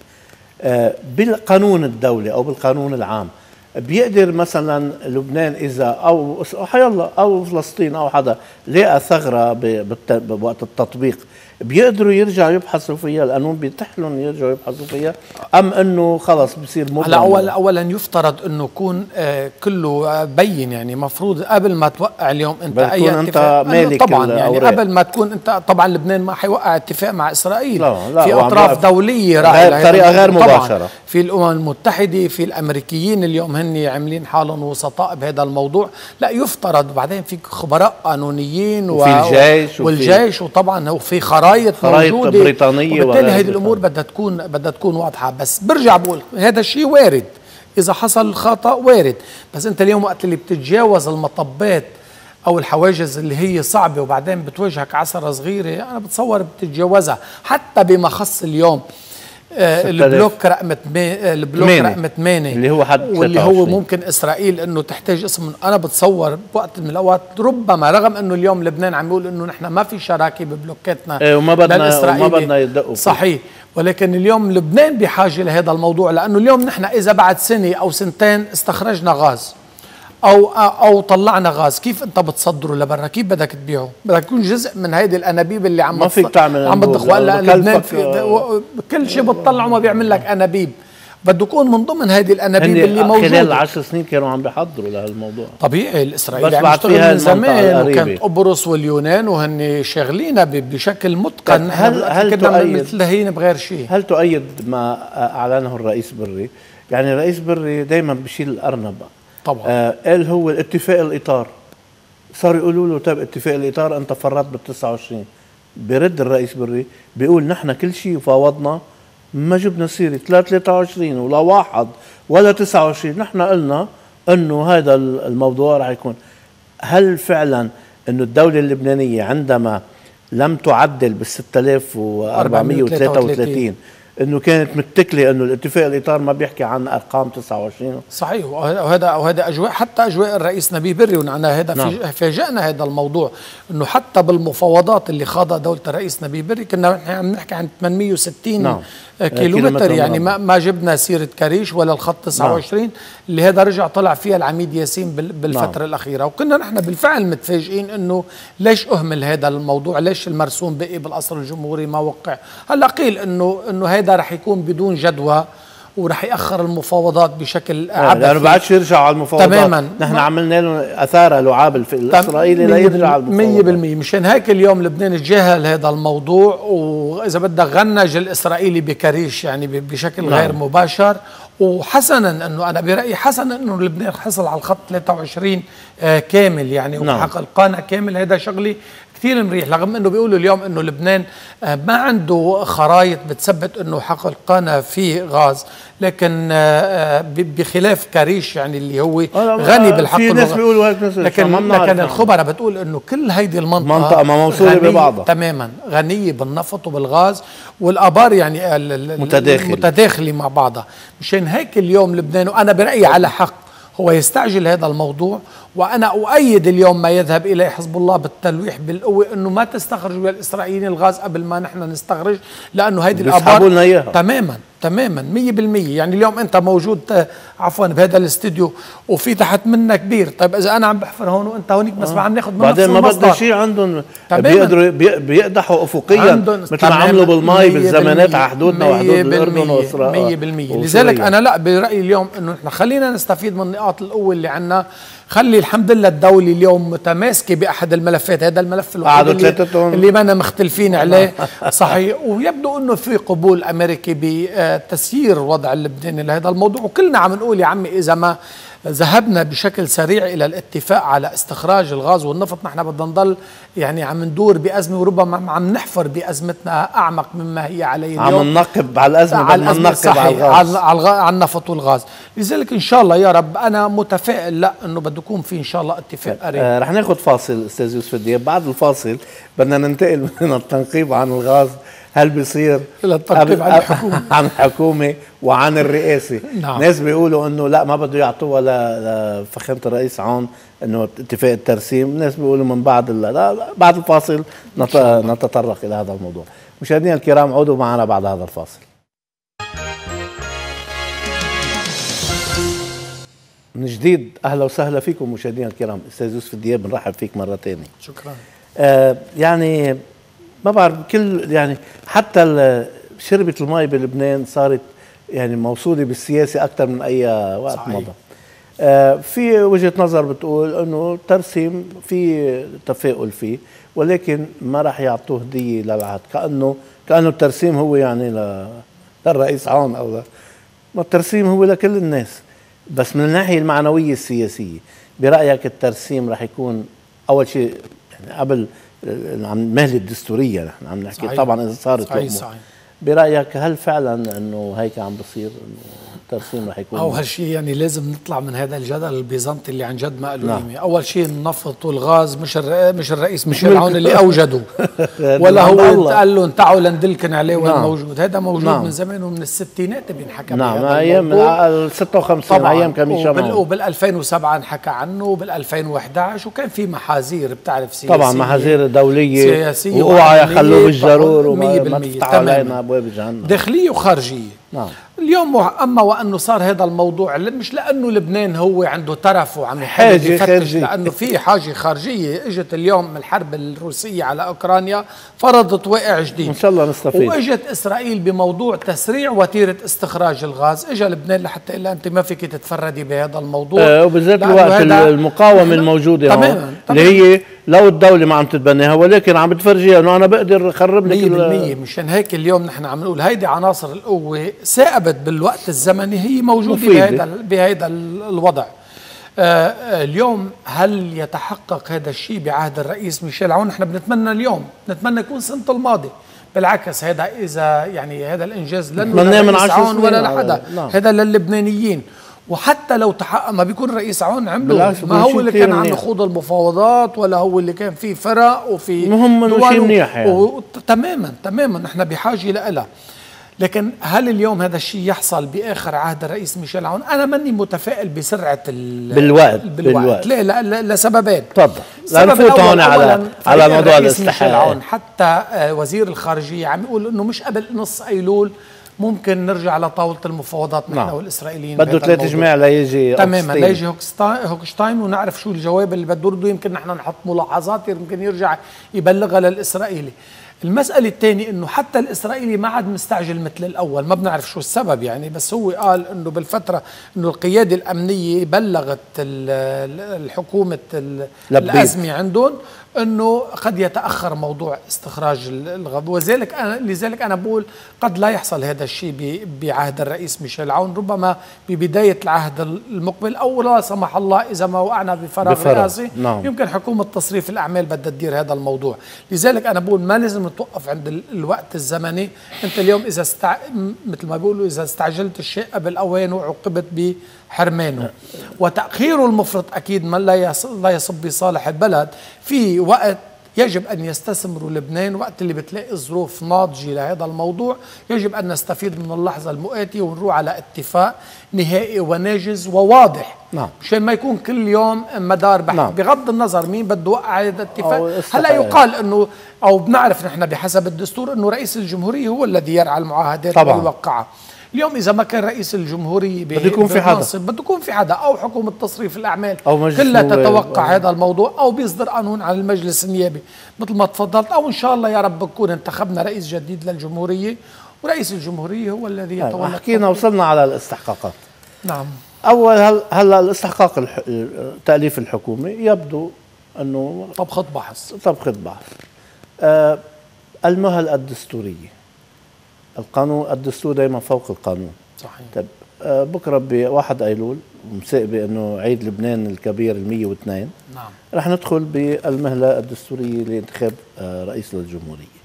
بالقانون الدولي أو بالقانون العام، بيقدر مثلا لبنان إذا أو حيالله أو فلسطين أو حدا لقى ثغرة بوقت التطبيق، بيقدروا يرجعوا يبحثوا فيها؟ القانون بيتيح لهم يرجعوا يبحثوا فيها، أم أنه خلص بصير هلا أولا يفترض أنه يكون كله بين، يعني مفروض قبل ما توقع اليوم أنت أي اتفاق مالك طبعا يعني قبل ما تكون أنت طبعا لبنان ما حيوقع اتفاق مع إسرائيل. لا في أطراف دولية بطريقة غير مباشرة، في الأمم المتحدة، في الأمريكيين اليوم هن عاملين حالهم وسطاء بهذا الموضوع. لا يفترض، وبعدين في خبراء قانونيين وفي الجيش والجيش وطبعا وفي خرايط موجودة بريطانية، وبالتالي هذه الأمور بدها تكون واضحة. بس برجع بقول هذا الشيء وارد، إذا حصل الخطأ وارد، بس أنت اليوم وقت اللي بتتجاوز المطبات أو الحواجز اللي هي صعبة وبعدين بتواجهك عثرة صغيرة، أنا بتصور بتتجاوزها. حتى بما خص اليوم البلوك رقم 8 اللي هو حد واللي هو ممكن إسرائيل أنه تحتاج اسم. أنا بتصور بوقت من الأوقات ربما، رغم أنه اليوم لبنان عم يقول أنه نحن ما في شراكة ببلوكاتنا وما بدنا يدقوا صحيح، ولكن اليوم لبنان بحاجة لهذا الموضوع، لأنه اليوم نحن إذا بعد سنة أو سنتين استخرجنا غاز أو طلعنا غاز، كيف أنت بتصدره لبرا؟ كيف بدك تبيعه؟ بدك تكون جزء من هيدي الأنابيب اللي ما فيك تعمل عم بتدخل. ولا لبنان كل شيء بتطلعه ما بيعمل لك أنابيب، بده يكون من ضمن هذه الأنابيب اللي موجودة. خلال 10 سنين كانوا عم بيحضروا لهالموضوع. طبيعي الإسرائيلي عم يشتغل من زمان، وكانت قبرص واليونان وهن شاغلين بشكل متقن. هل كنا مثلهين بغير شيء. هل تؤيد ما أعلنه الرئيس بري؟ يعني الرئيس بري دايما بشيل الأرنب طبعا. قال هو اتفاق الإطار، صار يقولوا له طيب اتفاق الإطار أنت فرطت بال29. برد الرئيس بري بيقول نحن كل شيء فاوضنا، ما جبنا سيرة لا 23 ولا 1 ولا 29، نحن قلنا أنه هذا الموضوع رح يكون. هل فعلا أنه الدولة اللبنانية عندما لم تعدل بال 6433 انه كانت متكله انه الاتفاق الاطار ما بيحكي عن ارقام 29؟ صحيح. وهذا اجواء، حتى اجواء الرئيس نبيه بري، ونحن هذا فاجأنا هذا الموضوع، انه حتى بالمفاوضات اللي خاضها دوله الرئيس نبيه بري كنا عم نحكي عن 860 كيلومتر، يعني ما جبنا سيره كريش ولا الخط 29 اللي هذا رجع طلع فيها العميد ياسين بالفتره الاخيره. وكنا نحن بالفعل متفاجئين انه ليش اهمل هذا الموضوع، ليش المرسوم بقي بالقصر الجمهوري ما وقع. هلا قيل انه هذا رح يكون بدون جدوى ورح يأخر المفاوضات بشكل عبثي، لأنه بعدش يرجعوا على المفاوضات تماما. نحن عملنا له أثارها لعاب الإسرائيلي لا يرجع على المفاوضات 100%. مشان هيك اليوم لبنان تجاهل هذا الموضوع، وإذا بدك غنج الإسرائيلي بكريش يعني بشكل غير مباشر. وحسنا انه انا برايي حسنا انه لبنان حصل على الخط 23 كامل يعني وحقق القانا كامل. هذا شغله كثير مريح، رغم انه بيقولوا اليوم انه لبنان ما عنده خرائط بتثبت انه حقيقة فيه غاز، لكن بخلاف كريش يعني اللي هو غني بالحق، في ناس بيقولوا هيك، لكن الخبراء بتقول انه كل هيدي المنطقة ما موصولة ببعضها تماما، غنية بالنفط وبالغاز والآبار يعني متداخلة مع بعضها. مشان هيك اليوم لبنان، وأنا برأيي على حق، هو يستعجل هذا الموضوع. وأنا أؤيد اليوم ما يذهب إليه حزب الله بالتلويح بالقوة أنه ما تستخرجوا الإسرائيليين الغاز قبل ما نحن نستخرج، لأنه هيدي الآبار تماما 100%. يعني اليوم أنت موجود عفوا بهذا الاستوديو وفي تحت منك كبير، طيب إذا أنا عم بحفر هون وأنت هونيك بس عم ناخذ من بعدين ما بدنا شيء عندهم، بيقدروا بيقدحوا أفقيا مثل ما عملوا بالمي بالزمانات على حدودنا وحدود الأردن وإسرائيل 100%. لذلك أنا لا برأيي اليوم أنه نحن خلينا نستفيد من نقاط القوة اللي عندنا. خلي الحمد لله الدولة اليوم متماسكة بأحد الملفات، هذا الملف الوحيد اللي ما مختلفين عليه صحيح. ويبدو أنه في قبول أمريكي بتسيير الوضع اللبناني لهذا الموضوع، وكلنا عم نقول يا عمي إذا ما ذهبنا بشكل سريع إلى الاتفاق على استخراج الغاز والنفط نحن بدنا نضل يعني عم ندور بأزمة، وربما عم نحفر بأزمتنا أعمق مما هي عليه اليوم. عم ننقب على الأزمة، على ننقب على النفط والغاز. لذلك إن شاء الله يا رب أنا متفائل لا إنه بده يكون في إن شاء الله اتفاق قريب. رح ناخذ فاصل أستاذ يوسف الدياب، بعد الفاصل بدنا ننتقل من التنقيب عن الغاز هل بيصير الى التنقيب عن الحكومة عن الحكومة وعن الرئاسة. نعم. ناس بيقولوا انه لا ما بده يعطوها لفخامة الرئيس عون انه اتفاق الترسيم، ناس بيقولوا من بعد بعد الفاصل نتطرق الى هذا الموضوع. مشاهدينا الكرام عودوا معنا بعد هذا الفاصل. من جديد اهلا وسهلا فيكم مشاهدينا الكرام. استاذ يوسف الدياب بنرحب فيك مرة ثانية. شكرا. يعني ما بعرف كل يعني حتى شربة المي بلبنان صارت يعني موصولة بالسياسة أكثر من أي وقت صحيح. مضى. في وجهة نظر بتقول إنه ترسيم في تفاؤل فيه، ولكن ما راح يعطوه هدية للعهد، كأنه الترسيم هو يعني للرئيس عون أو ما الترسيم هو لكل الناس. بس من الناحية المعنوية السياسية برأيك الترسيم راح يكون أول شيء يعني قبل عن المهلة الدستورية نحن عم نحكي صحيح. طبعا إذا صارت صحيح. برأيك هل فعلا انه هيك عم بصير انه الترسيم رح يكون اول شيء يعني لازم نطلع من هذا الجدل البيزنطي اللي عن جد ما له قيمه. اول شيء النفط والغاز مش الرئيس ميشيل عون اللي اوجده ولا هو قال لهم تعالوا لندلكن عليه وين موجود. هذا موجود من زمان ومن الستينات بينحكى نعم ايام ال 56 ايام كميشا وبال 2007 انحكى عنه وبال 2011 وكان في محاذير بتعرف سياسيه طبعا محاذير دوليه واوعى يخلوه بالجرور وما تفتحوا علينا ابواب جهنم داخليه وخارجيه. نعم. اليوم اما وانه صار هذا الموضوع مش لانه لبنان هو عنده ترف وعم يفتش، لانه في حاجه خارجيه اجت اليوم من الحرب الروسيه على اوكرانيا فرضت واقع جديد ان شاء الله نستفيد، واجت اسرائيل بموضوع تسريع وتيره استخراج الغاز، اجى لبنان لحتى الا انت ما فيك تتفردي بهذا الموضوع وبالذات الوقت المقاومه الموجوده تماما اللي هي لو الدولة ما عم تتبناها ولكن عم بتفرجيها انه انا بقدر اخرب لك 100%. مشان هيك اليوم نحن عم نقول هيدي عناصر القوة ثائبت بالوقت الزمني هي موجودة بهيدا الوضع. اليوم هل يتحقق هذا الشيء بعهد الرئيس ميشيل عون؟ نحن بنتمنى اليوم، نتمنى يكون سنة الماضي. بالعكس هذا اذا يعني هذا الانجاز لن من 10 عون ولا لحدا، هذا للبنانيين. وحتى لو تحقق ما بيكون الرئيس عون عمله، ما هو اللي كان عم يخوض المفاوضات ولا هو اللي كان فيه فرق وفي مهم شيء منيح يعني. تماما نحن بحاجه لها. لكن هل اليوم هذا الشيء يحصل باخر عهد الرئيس ميشيل عون؟ انا ماني متفائل بسرعه بالوقت. لا لسببين. تفضل لنفوت هون على موضوع الاستحقاق. حتى وزير الخارجيه عم يقول انه مش قبل نص ايلول ممكن نرجع لطاولة المفاوضات نحن والإسرائيليين. بده 3 جماع ليجي تماما ليجي هوكشتاين ونعرف شو الجواب اللي بده يرده. يمكن نحن نحط ملاحظات يمكن يرجع يبلغها للإسرائيلي. المسألة الثانية انه حتى الاسرائيلي ما عاد مستعجل مثل الاول، ما بنعرف شو السبب يعني، بس هو قال انه بالفترة انه القيادة الامنية بلغت الحكومة الازمة عندهم انه قد يتاخر موضوع استخراج الغاب، لذلك انا بقول قد لا يحصل هذا الشيء بعهد الرئيس ميشيل عون، ربما ببدايه العهد المقبل، او لا سمح الله اذا ما وقعنا بفراغ رئاسي. نعم. يمكن حكومه تصريف الاعمال بدها تدير هذا الموضوع، لذلك انا بقول ما لازم نتوقف عند الوقت الزمني. انت اليوم اذا مثل ما بيقولوا اذا استعجلت الشيء قبل اوانه عوقبت بحرمانه، وتاخيره المفرط اكيد ما لا يصب بصالح البلد. في وقت يجب أن يستثمروا لبنان، وقت اللي بتلاقي الظروف ناضجة لهذا الموضوع يجب أن نستفيد من اللحظة المؤاتية ونروح على اتفاق نهائي وناجز وواضح. نعم. مشان ما يكون كل يوم مدار بحث. نعم. بغض النظر مين بده يوقع هذا الاتفاق. هلا يقال انه او بنعرف نحن بحسب الدستور انه رئيس الجمهورية هو الذي يرعى المعاهدات ويوقعها. اليوم إذا ما كان رئيس الجمهورية بده يكون في حدا، بده يكون في حدا، أو حكومة تصريف الأعمال كلها تتوقع هذا الموضوع، أو بيصدر قانون على المجلس النيابي مثل ما تفضلت، أو إن شاء الله يا رب نكون انتخبنا رئيس جديد للجمهورية، ورئيس الجمهورية هو الذي يتولى. حكينا وصلنا على الاستحقاقات. نعم. أول هلا الاستحقاق تأليف الحكومة يبدو أنه طبخة بحث. المهل الدستورية، القانون الدستور دائما فوق القانون. صحيح. طيب بكره ب1 ايلول مساقبه انه عيد لبنان الكبير ال102. نعم. رح ندخل بالمهله الدستوريه لانتخاب رئيس للجمهوريه.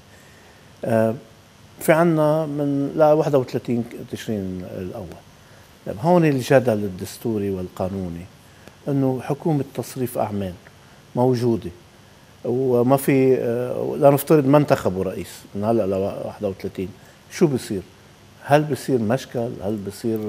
في عنا من 31 تشرين الاول. طيب هون الجدل الدستوري والقانوني انه حكومه تصريف اعمال موجوده وما في، لنفترض ما انتخبوا رئيس من هلا ل 31، شو بصير؟ هل بصير مشكل؟ هل بصير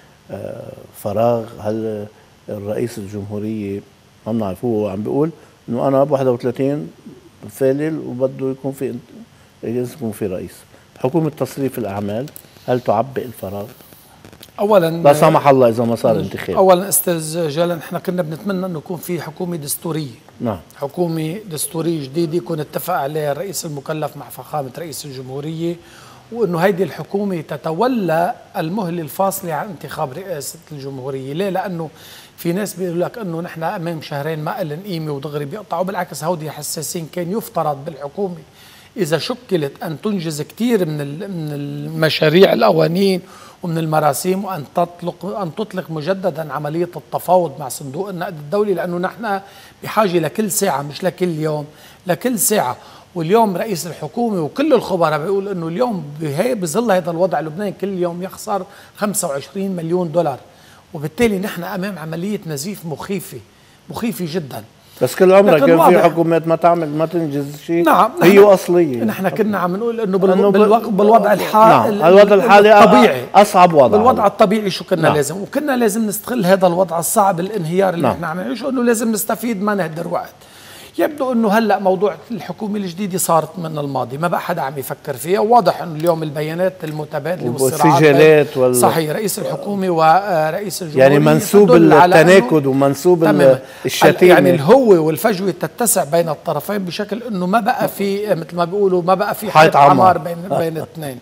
فراغ؟ هل الرئيس الجمهورية ما بنعرف، هو عم بيقول انه انا ب 31 فالل وبده يكون في رئيس. حكومة تصريف الأعمال هل تعبئ الفراغ؟ اولا لا سمح الله اذا ما صار انتخاب. اولا استاذ جلال، نحن كنا بنتمنى انه يكون في حكومه دستوريه. نعم. حكومه دستوريه جديده يكون اتفق عليها الرئيس المكلف مع فخامه رئيس الجمهوريه، وانه هيدي الحكومه تتولى المهله الفاصله عن انتخاب رئاسه الجمهوريه. ليه؟ لانه في ناس بيقول لك انه نحن امام شهرين ما لنا قيمه ودغري بيقطعوا، بالعكس هودي حساسين. كان يفترض بالحكومه اذا شكلت ان تنجز كثير من المشاريع القوانين ومن المراسيم، وأن تطلق مجددا عملية التفاوض مع صندوق النقد الدولي، لأنه نحن بحاجة لكل ساعة مش لكل يوم، لكل ساعة. واليوم رئيس الحكومة وكل الخبراء بيقول أنه اليوم بظل هذا الوضع لبنان كل يوم يخسر 25 مليون دولار، وبالتالي نحن أمام عملية نزيف مخيفة جدا. بس كل عمرك كان في حكومات ما تنجز شيء. نعم. هي أصلية. نحن كنا عم نقول انه بالوضع الحالي. نعم. الوضع الحالي الطبيعي اصعب وضع. بالوضع الطبيعي شو كنا نعم. وكنا لازم نستغل هذا الوضع الصعب الانهيار اللي نحن عم نعيشه، انه لازم نستفيد ما نهدر وقت. يبدو انه هلا موضوع الحكومه الجديده صارت من الماضي، ما بقى حدا عم يفكر فيها، وواضح انه اليوم البيانات المتبادله والصراعات صحيح رئيس الحكومه ورئيس الجمهوريه يعني منسوب التناكد ومنسوب الشتيمه، يعني الهوه والفجوه تتسع بين الطرفين بشكل انه ما بقى في مثل ما بيقولوا ما بقى في حيط عمار بين الاثنين.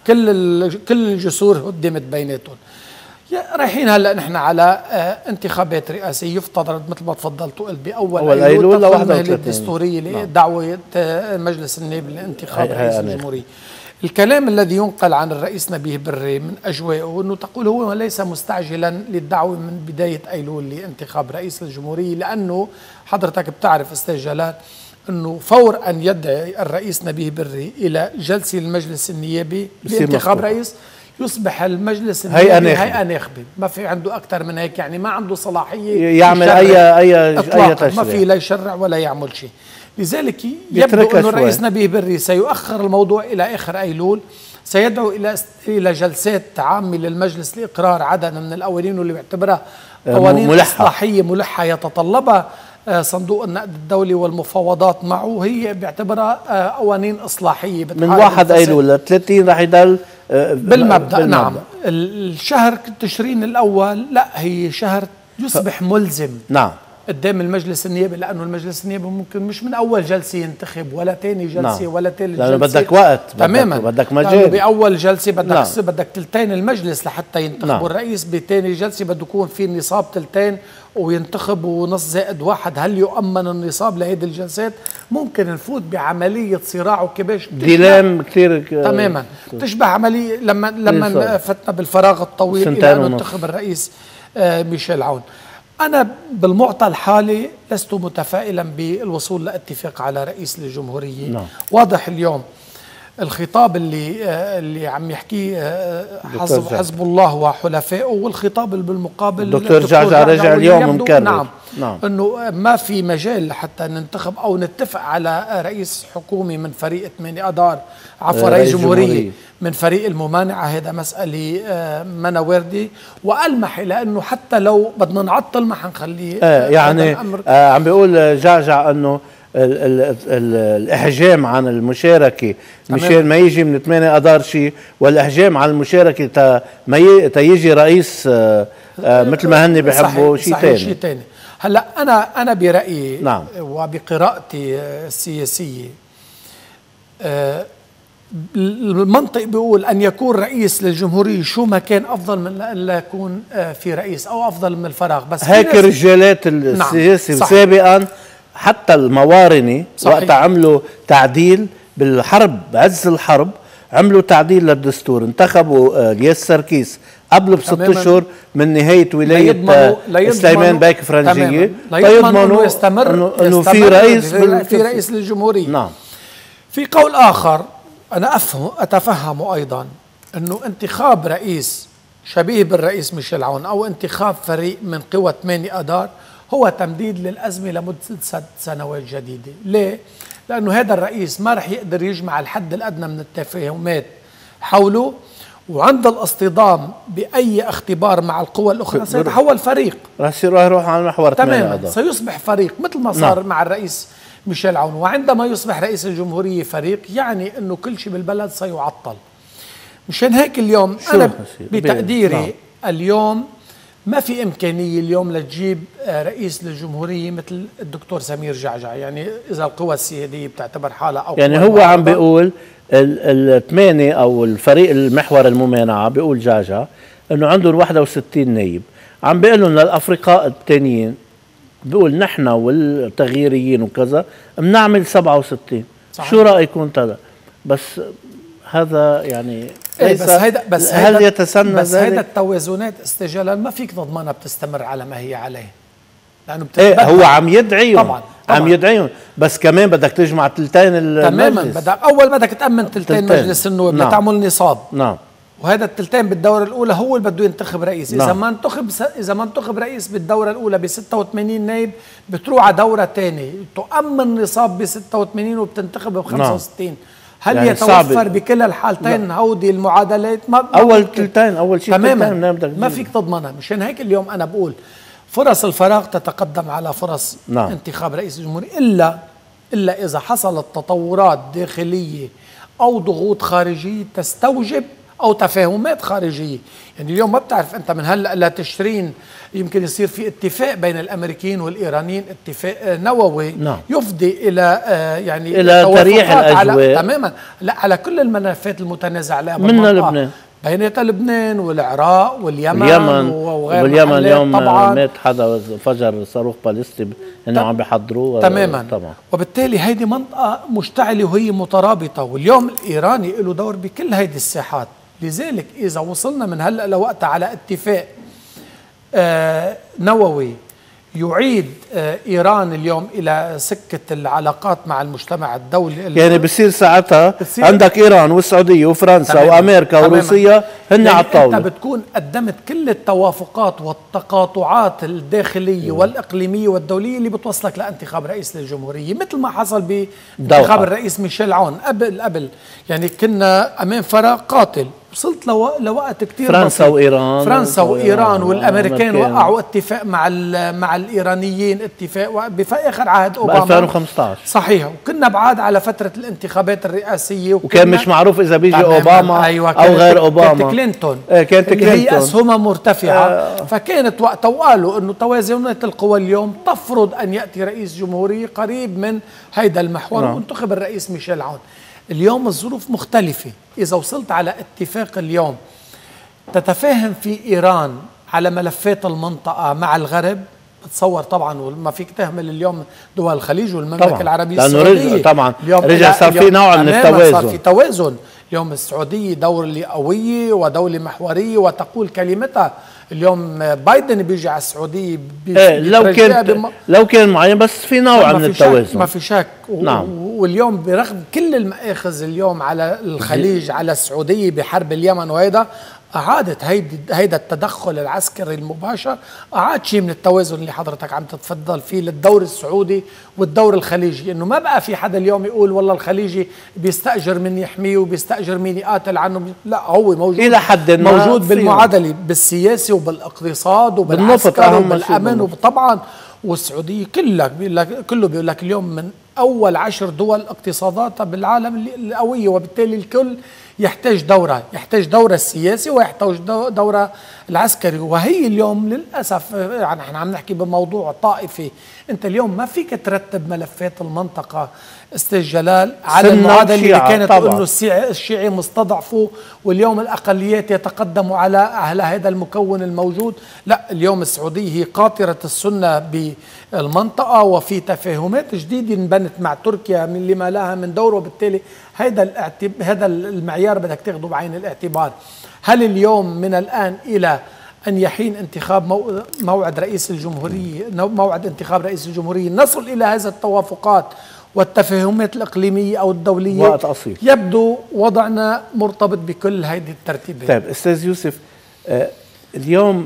كل الجسور هدمت بيناتهم. رايحين هلا نحن على انتخابات رئاسيه، يفترض مثل ما تفضلت وقلت باول ايلول المهله الدستوريه لدعوه مجلس النواب لانتخاب رئيس الجمهوريه. الكلام الذي ينقل عن الرئيس نبيه بري من اجوائه انه تقول هو ليس مستعجلا للدعوه من بدايه ايلول لانتخاب رئيس الجمهوريه، لانه حضرتك بتعرف استاذ جلال انه فور ان يدعي الرئيس نبيه بري الى جلسه المجلس النيابي لانتخاب رئيس يصبح المجلس هيئة ناخبة، ما في عنده أكثر من هيك، يعني ما عنده صلاحية يعمل أي تشريع، ما في لا يشرع ولا يعمل شيء. لذلك يبدو أن الرئيس نبيه بري سيؤخر الموضوع إلى آخر أيلول، سيدعو إلى جلسات عامة للمجلس لإقرار عدد من القوانين واللي بيعتبرها قوانين إصلاحية ملحة يتطلبها صندوق النقد الدولي والمفاوضات معه، هي بيعتبرها قوانين إصلاحية. من 1 أيلول ل 30 رح يضل بالمبدأ. نعم. الشهر تشرين الأول لا هي شهر يصبح ملزم. نعم. قدام المجلس النيابي، لانه المجلس النيابي ممكن مش من اول جلسه ينتخب ولا ثاني جلسه ولا ثالث جلسه، لانه بدك وقت، تماما بدك مجال، باول جلسه بدك تلتين المجلس لحتى ينتخبوا الرئيس، بثاني جلسه بده يكون في النصاب تلتين وينتخبوا نص زائد واحد. هل يؤمن النصاب لهيدي الجلسات؟ ممكن نفوت بعملية صراع وكباش ديلام كثير تماما تشبه عملية لما فتنا بالفراغ الطويل إلى أن ينتخب الرئيس ميشيل عون. أنا بالمعطى الحالي لست متفائلا بالوصول لاتفاق على رئيس للجمهورية. واضح اليوم الخطاب اللي عم يحكيه حزب الله وحلفائه، والخطاب اللي بالمقابل الدكتور جعجع رجع اليوم مكرر انه ما في مجال حتى ننتخب او نتفق على رئيس حكومي من فريق 8 اذار، عفوا رئيس جمهورية من فريق الممانعة. هذا مسألة منا واردة، والمح الى انه حتى لو بدنا نعطل ما حنخليه يعني عم بيقول جعجع انه الإحجام عن المشاركة مشان ما يجي من 8 أذار شيء، والإحجام عن المشاركة تيجي رئيس مثل ما هن بيحبوا شيء ثاني. هلا أنا برأيي وبقراءتي السياسية المنطق بيقول أن يكون رئيس للجمهورية شو ما كان أفضل من أن لا يكون في رئيس، أو أفضل من الفراغ. بس هيك رجالات السياسة سابقا حتى الموارنة وقت عملوا تعديل بالحرب، بعز الحرب عملوا تعديل للدستور، انتخبوا الياس سركيس قبل ب6 اشهر من نهاية ولاية سليمان بايك فرنجية، ليضمنوا انه يستمر انه في رئيس للجمهورية. في قول آخر أنا أتفهمه أيضا، أنه انتخاب رئيس شبيه بالرئيس ميشيل عون أو انتخاب فريق من قوى 8 أذار هو تمديد للأزمة لمدة 6 سنوات جديدة. ليه؟ لأنه هذا الرئيس ما رح يقدر يجمع الحد الأدنى من التفاهمات حوله، وعند الاصطدام بأي اختبار مع القوى الأخرى سيتحول فريق، رح يروح على محور 8 أذار، سيصبح فريق مثل ما صار مع الرئيس ميشيل عون. وعندما يصبح رئيس الجمهورية فريق يعني أنه كل شيء بالبلد سيعطل. مشان هيك اليوم أنا بتقديري اليوم ما في إمكانية اليوم لتجيب رئيس للجمهورية مثل الدكتور سمير جعجع. يعني إذا القوى السيادية بتعتبر حالها أو يعني هو عم بيقول الثمانية أو الفريق المحور الممانعة، بيقول جعجع أنه عندهم 61 نايب، عم بيقول لهم للأفرقاء التانيين، بيقول نحن والتغييريين وكذا بنعمل 67. صحيح. شو رأيكم هذا؟ بس هذا يعني بس هذا يتسنى، بس هذا التوازنات استجالا ما فيك تضمنها بتستمر على ما هي عليه، لانه هو عم يدعيهم طبعا عم يدعيهم، بس كمان بدك تجمع تلتين المجلس. تماما بدك تأمن تلتين مجلس النواب، بدك تعمل نصاب. وهذا التلتين بالدورة الأولى هو اللي بده ينتخب رئيس. إذا ما انتخب رئيس بالدورة الأولى ب 86 نائب بتروح على دورة ثانية تؤمن نصاب ب 86 وبتنتخب ب 65. هل يعني يتوفر بكل الحالتين هودي المعادلات؟ أول تلتين أول شيء تماما ما فيك تضمنها. مشان هيك اليوم أنا بقول فرص الفراغ تتقدم على فرص انتخاب رئيس الجمهورية، إلا إذا حصلت تطورات داخلية أو ضغوط خارجية تستوجب أو تفاهمات خارجية. يعني اليوم ما بتعرف أنت من هلأ لا تشرين يمكن يصير في اتفاق بين الأمريكيين والإيرانيين، اتفاق نووي يفضي إلى يعني إلى تريح الأجواء تماما على كل الملفات المتنازع عليها من لبنان، بينات لبنان والعراق واليمن واليمن اليوم طبعا مات حدا فجر صاروخ باليستي انه عم بيحضروه تماما طبعا. وبالتالي هيدي منطقة مشتعلة وهي مترابطة، واليوم الإيراني له دور بكل هيدي الساحات. لذلك إذا وصلنا من هلأ لوقتها على اتفاق نووي يعيد إيران اليوم إلى سكة العلاقات مع المجتمع الدولي، يعني بصير ساعتها عندك إيران والسعودية وفرنسا وأمريكا وروسيا هن على الطاولة. أنت بتكون قدمت كل التوافقات والتقاطعات الداخلية والإقليمية والدولية اللي بتوصلك لانتخاب رئيس للجمهورية، مثل ما حصل بانتخاب الرئيس ميشيل عون قبل. يعني كنا أمام فراغ قاتل، وصلت لوقت كتير فرنسا بسيط. وإيران فرنسا وإيران والأمريكان والأمريكان. وقعوا اتفاق مع الإيرانيين، اتفاق بآخر عهد أوباما 2015 صحيح. وكنا بعاد على فترة الانتخابات الرئاسية، وكان مش معروف إذا بيجي أوباما أيوة أو غير أوباما. كانت كلينتون كانت اللي هي كلينتون أسهمها مرتفعة. فكانت وقتها وقالوا أنه توازنات القوى اليوم تفرض أن يأتي رئيس جمهورية قريب من هيدا المحور وانتخب الرئيس ميشيل عون. اليوم الظروف مختلفة. إذا وصلت على اتفاق اليوم تتفاهم في إيران على ملفات المنطقة مع الغرب، بتصور طبعا وما فيك تهمل اليوم دول الخليج والمملكة طبعا العربية السعودية. طبعا اليوم رجع صار في نوع من التوازن، صار في توازن. اليوم السعودية دولة قوية ودولة محورية وتقول كلمتها. اليوم بايدن بيجي على السعودية لو كان معين، بس في نوع من التوازن ما في شك. نعم. واليوم برغم كل المآخذ اليوم على الخليج على السعودية بحرب اليمن وهيدا، أعادت هيدا التدخل العسكري المباشر، أعاد شيء من التوازن اللي حضرتك عم تتفضل فيه للدور السعودي والدور الخليجي. إنه ما بقى في حدا اليوم يقول والله الخليجي بيستأجر من يحميه وبيستأجر مين يقاتل عنه. لا، هو موجود إلى حد ما موجود بالمعادلة، بالسياسة وبالاقتصاد وبالعسكر وبالأمن وطبعا. والسعودية كله بيقول لك اليوم من أول 10 دول اقتصاداتها بالعالم القوية، وبالتالي الكل يحتاج دورة السياسي ويحتاج دورة العسكري. وهي اليوم للأسف يعني احنا عم نحكي بموضوع طائفي. انت اليوم ما فيك ترتب ملفات المنطقة استاذ جلال على المعادلة اللي كانت تقول انه الشيعي مستضعفه واليوم الأقليات يتقدموا على هذا المكون الموجود. لا، اليوم السعودية هي قاطرة السنة بالمنطقة، وفي تفاهمات جديدة انبنت مع تركيا من لما لها من دور. وبالتالي هذا المعيار بدك تاخده بعين الاعتبار. هل اليوم من الآن إلى أن يحين انتخاب موعد رئيس الجمهورية، موعد انتخاب رئيس الجمهورية، نصل إلى هذا التوافقات والتفاهمات الإقليمية أو الدولية؟ وقت قصير. يبدو وضعنا مرتبط بكل هذه الترتيبات. طيب أستاذ يوسف، اليوم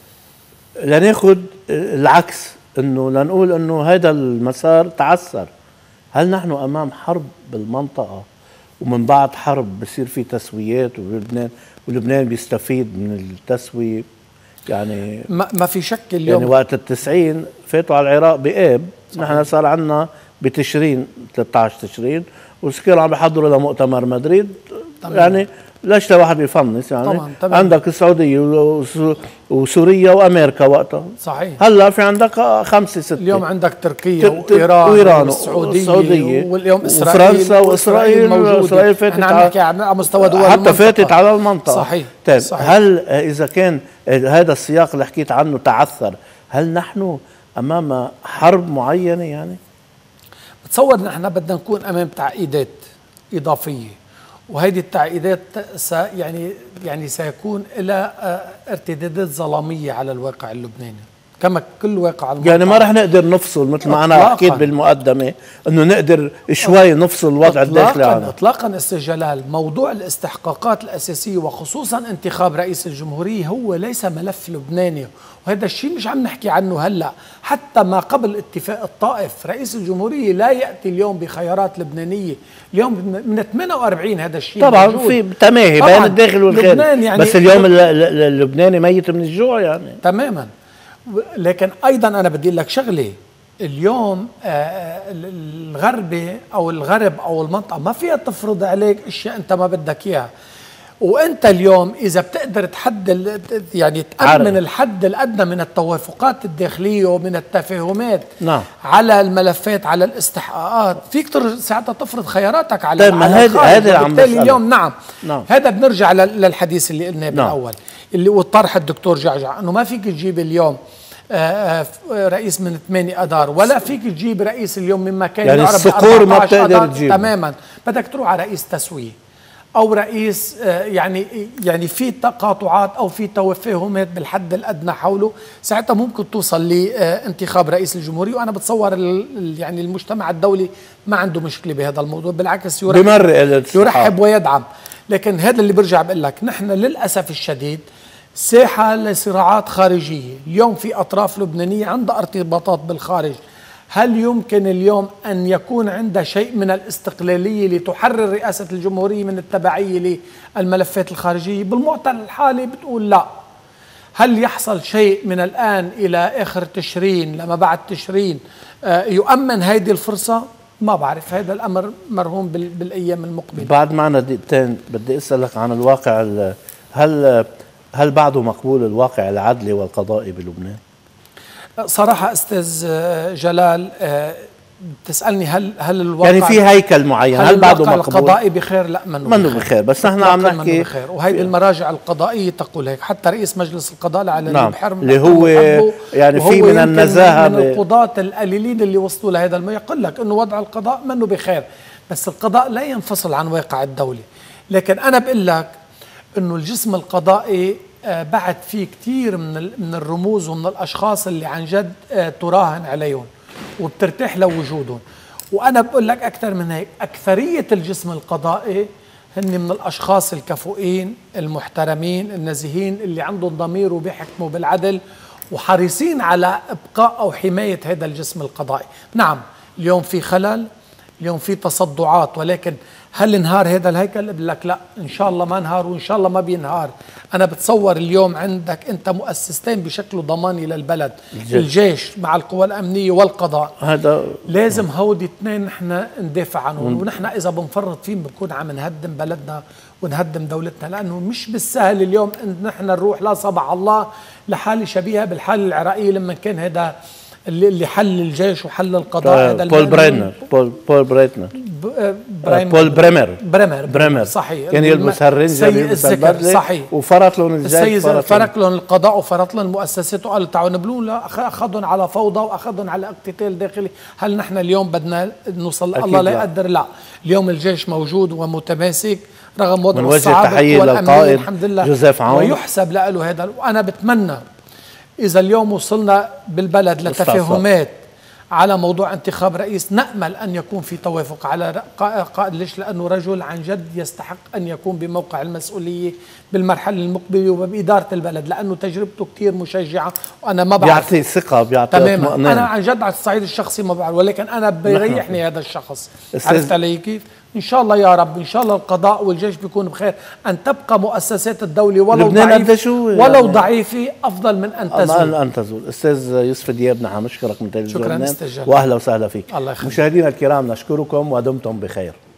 لناخذ العكس، انه لنقول انه هذا المسار تعثر. هل نحن امام حرب بالمنطقه، ومن بعد حرب بصير في تسويات ولبنان بيستفيد من التسويه؟ يعني ما في شك اليوم يعني وقت ال90 فاتوا على العراق بآب، نحن صار عندنا بتشرين 13 تشرين، وكانوا عم بيحضروا لمؤتمر مدريد. طبعا. يعني ليش لواحد بيفنس يعني؟ طبعا. عندك السعوديه وسوريا وامريكا وقتها. صحيح. هلا في عندك 5 6. اليوم عندك تركيا وإيران والسعوديه واليوم وفرنسا واسرائيل موجوده. اسرائيل فاتت على مستوى دول حتى المنطقة. فاتت على المنطقه. صحيح. طيب صحيح. هل اذا كان هذا السياق اللي حكيت عنه تعثر، هل نحن امام حرب معينه يعني؟ بتصور نحن بدنا نكون امام تعقيدات اضافيه، وهذه التعقيدات يعني سيكون لها ارتدادات ظلاميه على الواقع اللبناني كما كل واقع المنطقة. يعني ما رح نقدر نفصل مثل ما انا حكيت بالمقدمه انه نقدر شوي نفصل الوضع الداخلي عنه. اطلاقا استاذ جلال، موضوع الاستحقاقات الاساسيه وخصوصا انتخاب رئيس الجمهوريه هو ليس ملف لبناني، وهذا الشيء مش عم نحكي عنه هلا، حتى ما قبل اتفاق الطائف رئيس الجمهوريه لا ياتي اليوم بخيارات لبنانيه. اليوم من 48 هذا الشيء طبعا موجود. في تماهي بين الداخل والخارج، يعني بس اليوم اللبناني ميت من الجوع يعني تماما. لكن ايضا انا بدي لك شغله، اليوم الغرب او المنطقه ما فيها تفرض عليك اشياء انت ما بدك اياها. وانت اليوم اذا بتقدر يعني تأمن الحد الادنى من التوافقات الداخليه ومن التفاهمات نعم. على الملفات على الاستحقاقات، فيك ساعتها تفرض خياراتك على طيب هذا عم بالتالي اليوم نعم. هذا بنرجع للحديث اللي قلناه بالاول اللي وطرح الدكتور جعجع، انه ما فيك تجيب اليوم رئيس من 8 اذار، ولا فيك تجيب رئيس اليوم مما كان يعني الصقور ما بتقدر تجيب تماما. بدك تروح على رئيس تسويه او رئيس يعني في تقاطعات او في تفاهمات بالحد الادنى حوله، ساعتها ممكن توصل لانتخاب رئيس الجمهوريه. وانا بتصور يعني المجتمع الدولي ما عنده مشكله بهذا الموضوع، بالعكس يرحب ويدعم. لكن هذا اللي برجع بقول لك، نحن للاسف الشديد ساحه لصراعات خارجيه. اليوم في اطراف لبنانيه عندها ارتباطات بالخارج، هل يمكن اليوم أن يكون عندها شيء من الاستقلالية لتحرر رئاسة الجمهورية من التبعية للملفات الخارجية؟ بالمعطى الحالي بتقول لا. هل يحصل شيء من الآن إلى آخر تشرين لما بعد تشرين يؤمن هذه الفرصة؟ ما بعرف، هذا الأمر مرهون بالأيام المقبلة. بعد معنا دقيقتين بدي أسألك عن الواقع. هل بعده مقبول الواقع العدلي والقضائي بلبنان؟ صراحة أستاذ جلال، تسألني هل الواقع يعني في هيكل معين، هل بعده مقبول؟ القضائي بخير؟ لا، منه بخير. بس نحن عم نحكي وهيدي المراجع القضائية تقول هيك، حتى رئيس مجلس القضاء العلني نعم. بحرم اللي هو يعني في من النزاهة من القضاة القليلين اللي وصلوا لهذا يقول لك انه وضع القضاء منه بخير، بس القضاء لا ينفصل عن واقع الدولة. لكن انا بقول لك انه الجسم القضائي بعد فيه كثير من الرموز ومن الاشخاص اللي عن جد تراهن عليهم وبترتاح لوجودهم. وانا بقول لك اكثر من هيك، اكثريه الجسم القضائي هن من الاشخاص الكفؤين المحترمين النزيهين اللي عندهم ضمير وبيحكموا بالعدل وحريصين على ابقاء او حمايه هذا الجسم القضائي. نعم، اليوم في خلل، اليوم في تصدعات، ولكن هل انهار هذا الهيكل؟ بقول لك لا، ان شاء الله ما انهار وان شاء الله ما بينهار. انا بتصور اليوم عندك انت مؤسستين بشكل ضماني للبلد، الجيش مع القوى الامنيه والقضاء. هذا لازم هودي اثنين نحن ندافع عنهم، ونحن اذا بنفرط فيهم بنكون عم نهدم بلدنا ونهدم دولتنا، لانه مش بالسهل اليوم ان نحن نروح لا صبح الله لحاله شبيهه بالحاله العراقيه لما كان هذا اللي حل الجيش وحل القضاء. هذا بول بريمر صحيح، كان يلبس هالرنجة يلبس البدلة صحيح، وفرط لهم الجيش، فرق لهم القضاء وفرط لهم المؤسسات وقال تعالوا نبلون، لا اخذهم على فوضى واخذهم على اقتتال داخلي. هل نحن اليوم بدنا نوصل؟ الله لا يقدر. لا، اليوم الجيش موجود ومتماسك رغم وضع الصعاب والامنيه الحمد لله، جوزيف عون، ويحسب له هذا. وانا بتمنى إذا اليوم وصلنا بالبلد لتفاهمات على موضوع انتخاب رئيس، نأمل أن يكون في توافق على قائد. ليش؟ لأنه رجل عن جد يستحق أن يكون بموقع المسؤولية بالمرحلة المقبلة وبإدارة البلد، لأنه تجربته كتير مشجعة. وأنا ما بعرف، بيعطي ثقة، بيعطي تماما. أنا عن جد على الصعيد الشخصي ما بعرف، ولكن أنا بيريحني هذا الشخص. عرفت علي كيف؟ إن شاء الله يا رب، إن شاء الله القضاء والجيش بيكون بخير. أن تبقى مؤسسات الدولة ولو ضعيفة أفضل من أن تزول. أستاذ يوسف دياب، نحن نشكرك من تلفزيون شكرا لبنان، استاذ، وأهلا وسهلا فيك. الله يخليك. مشاهدينا الكرام، نشكركم ودمتم بخير.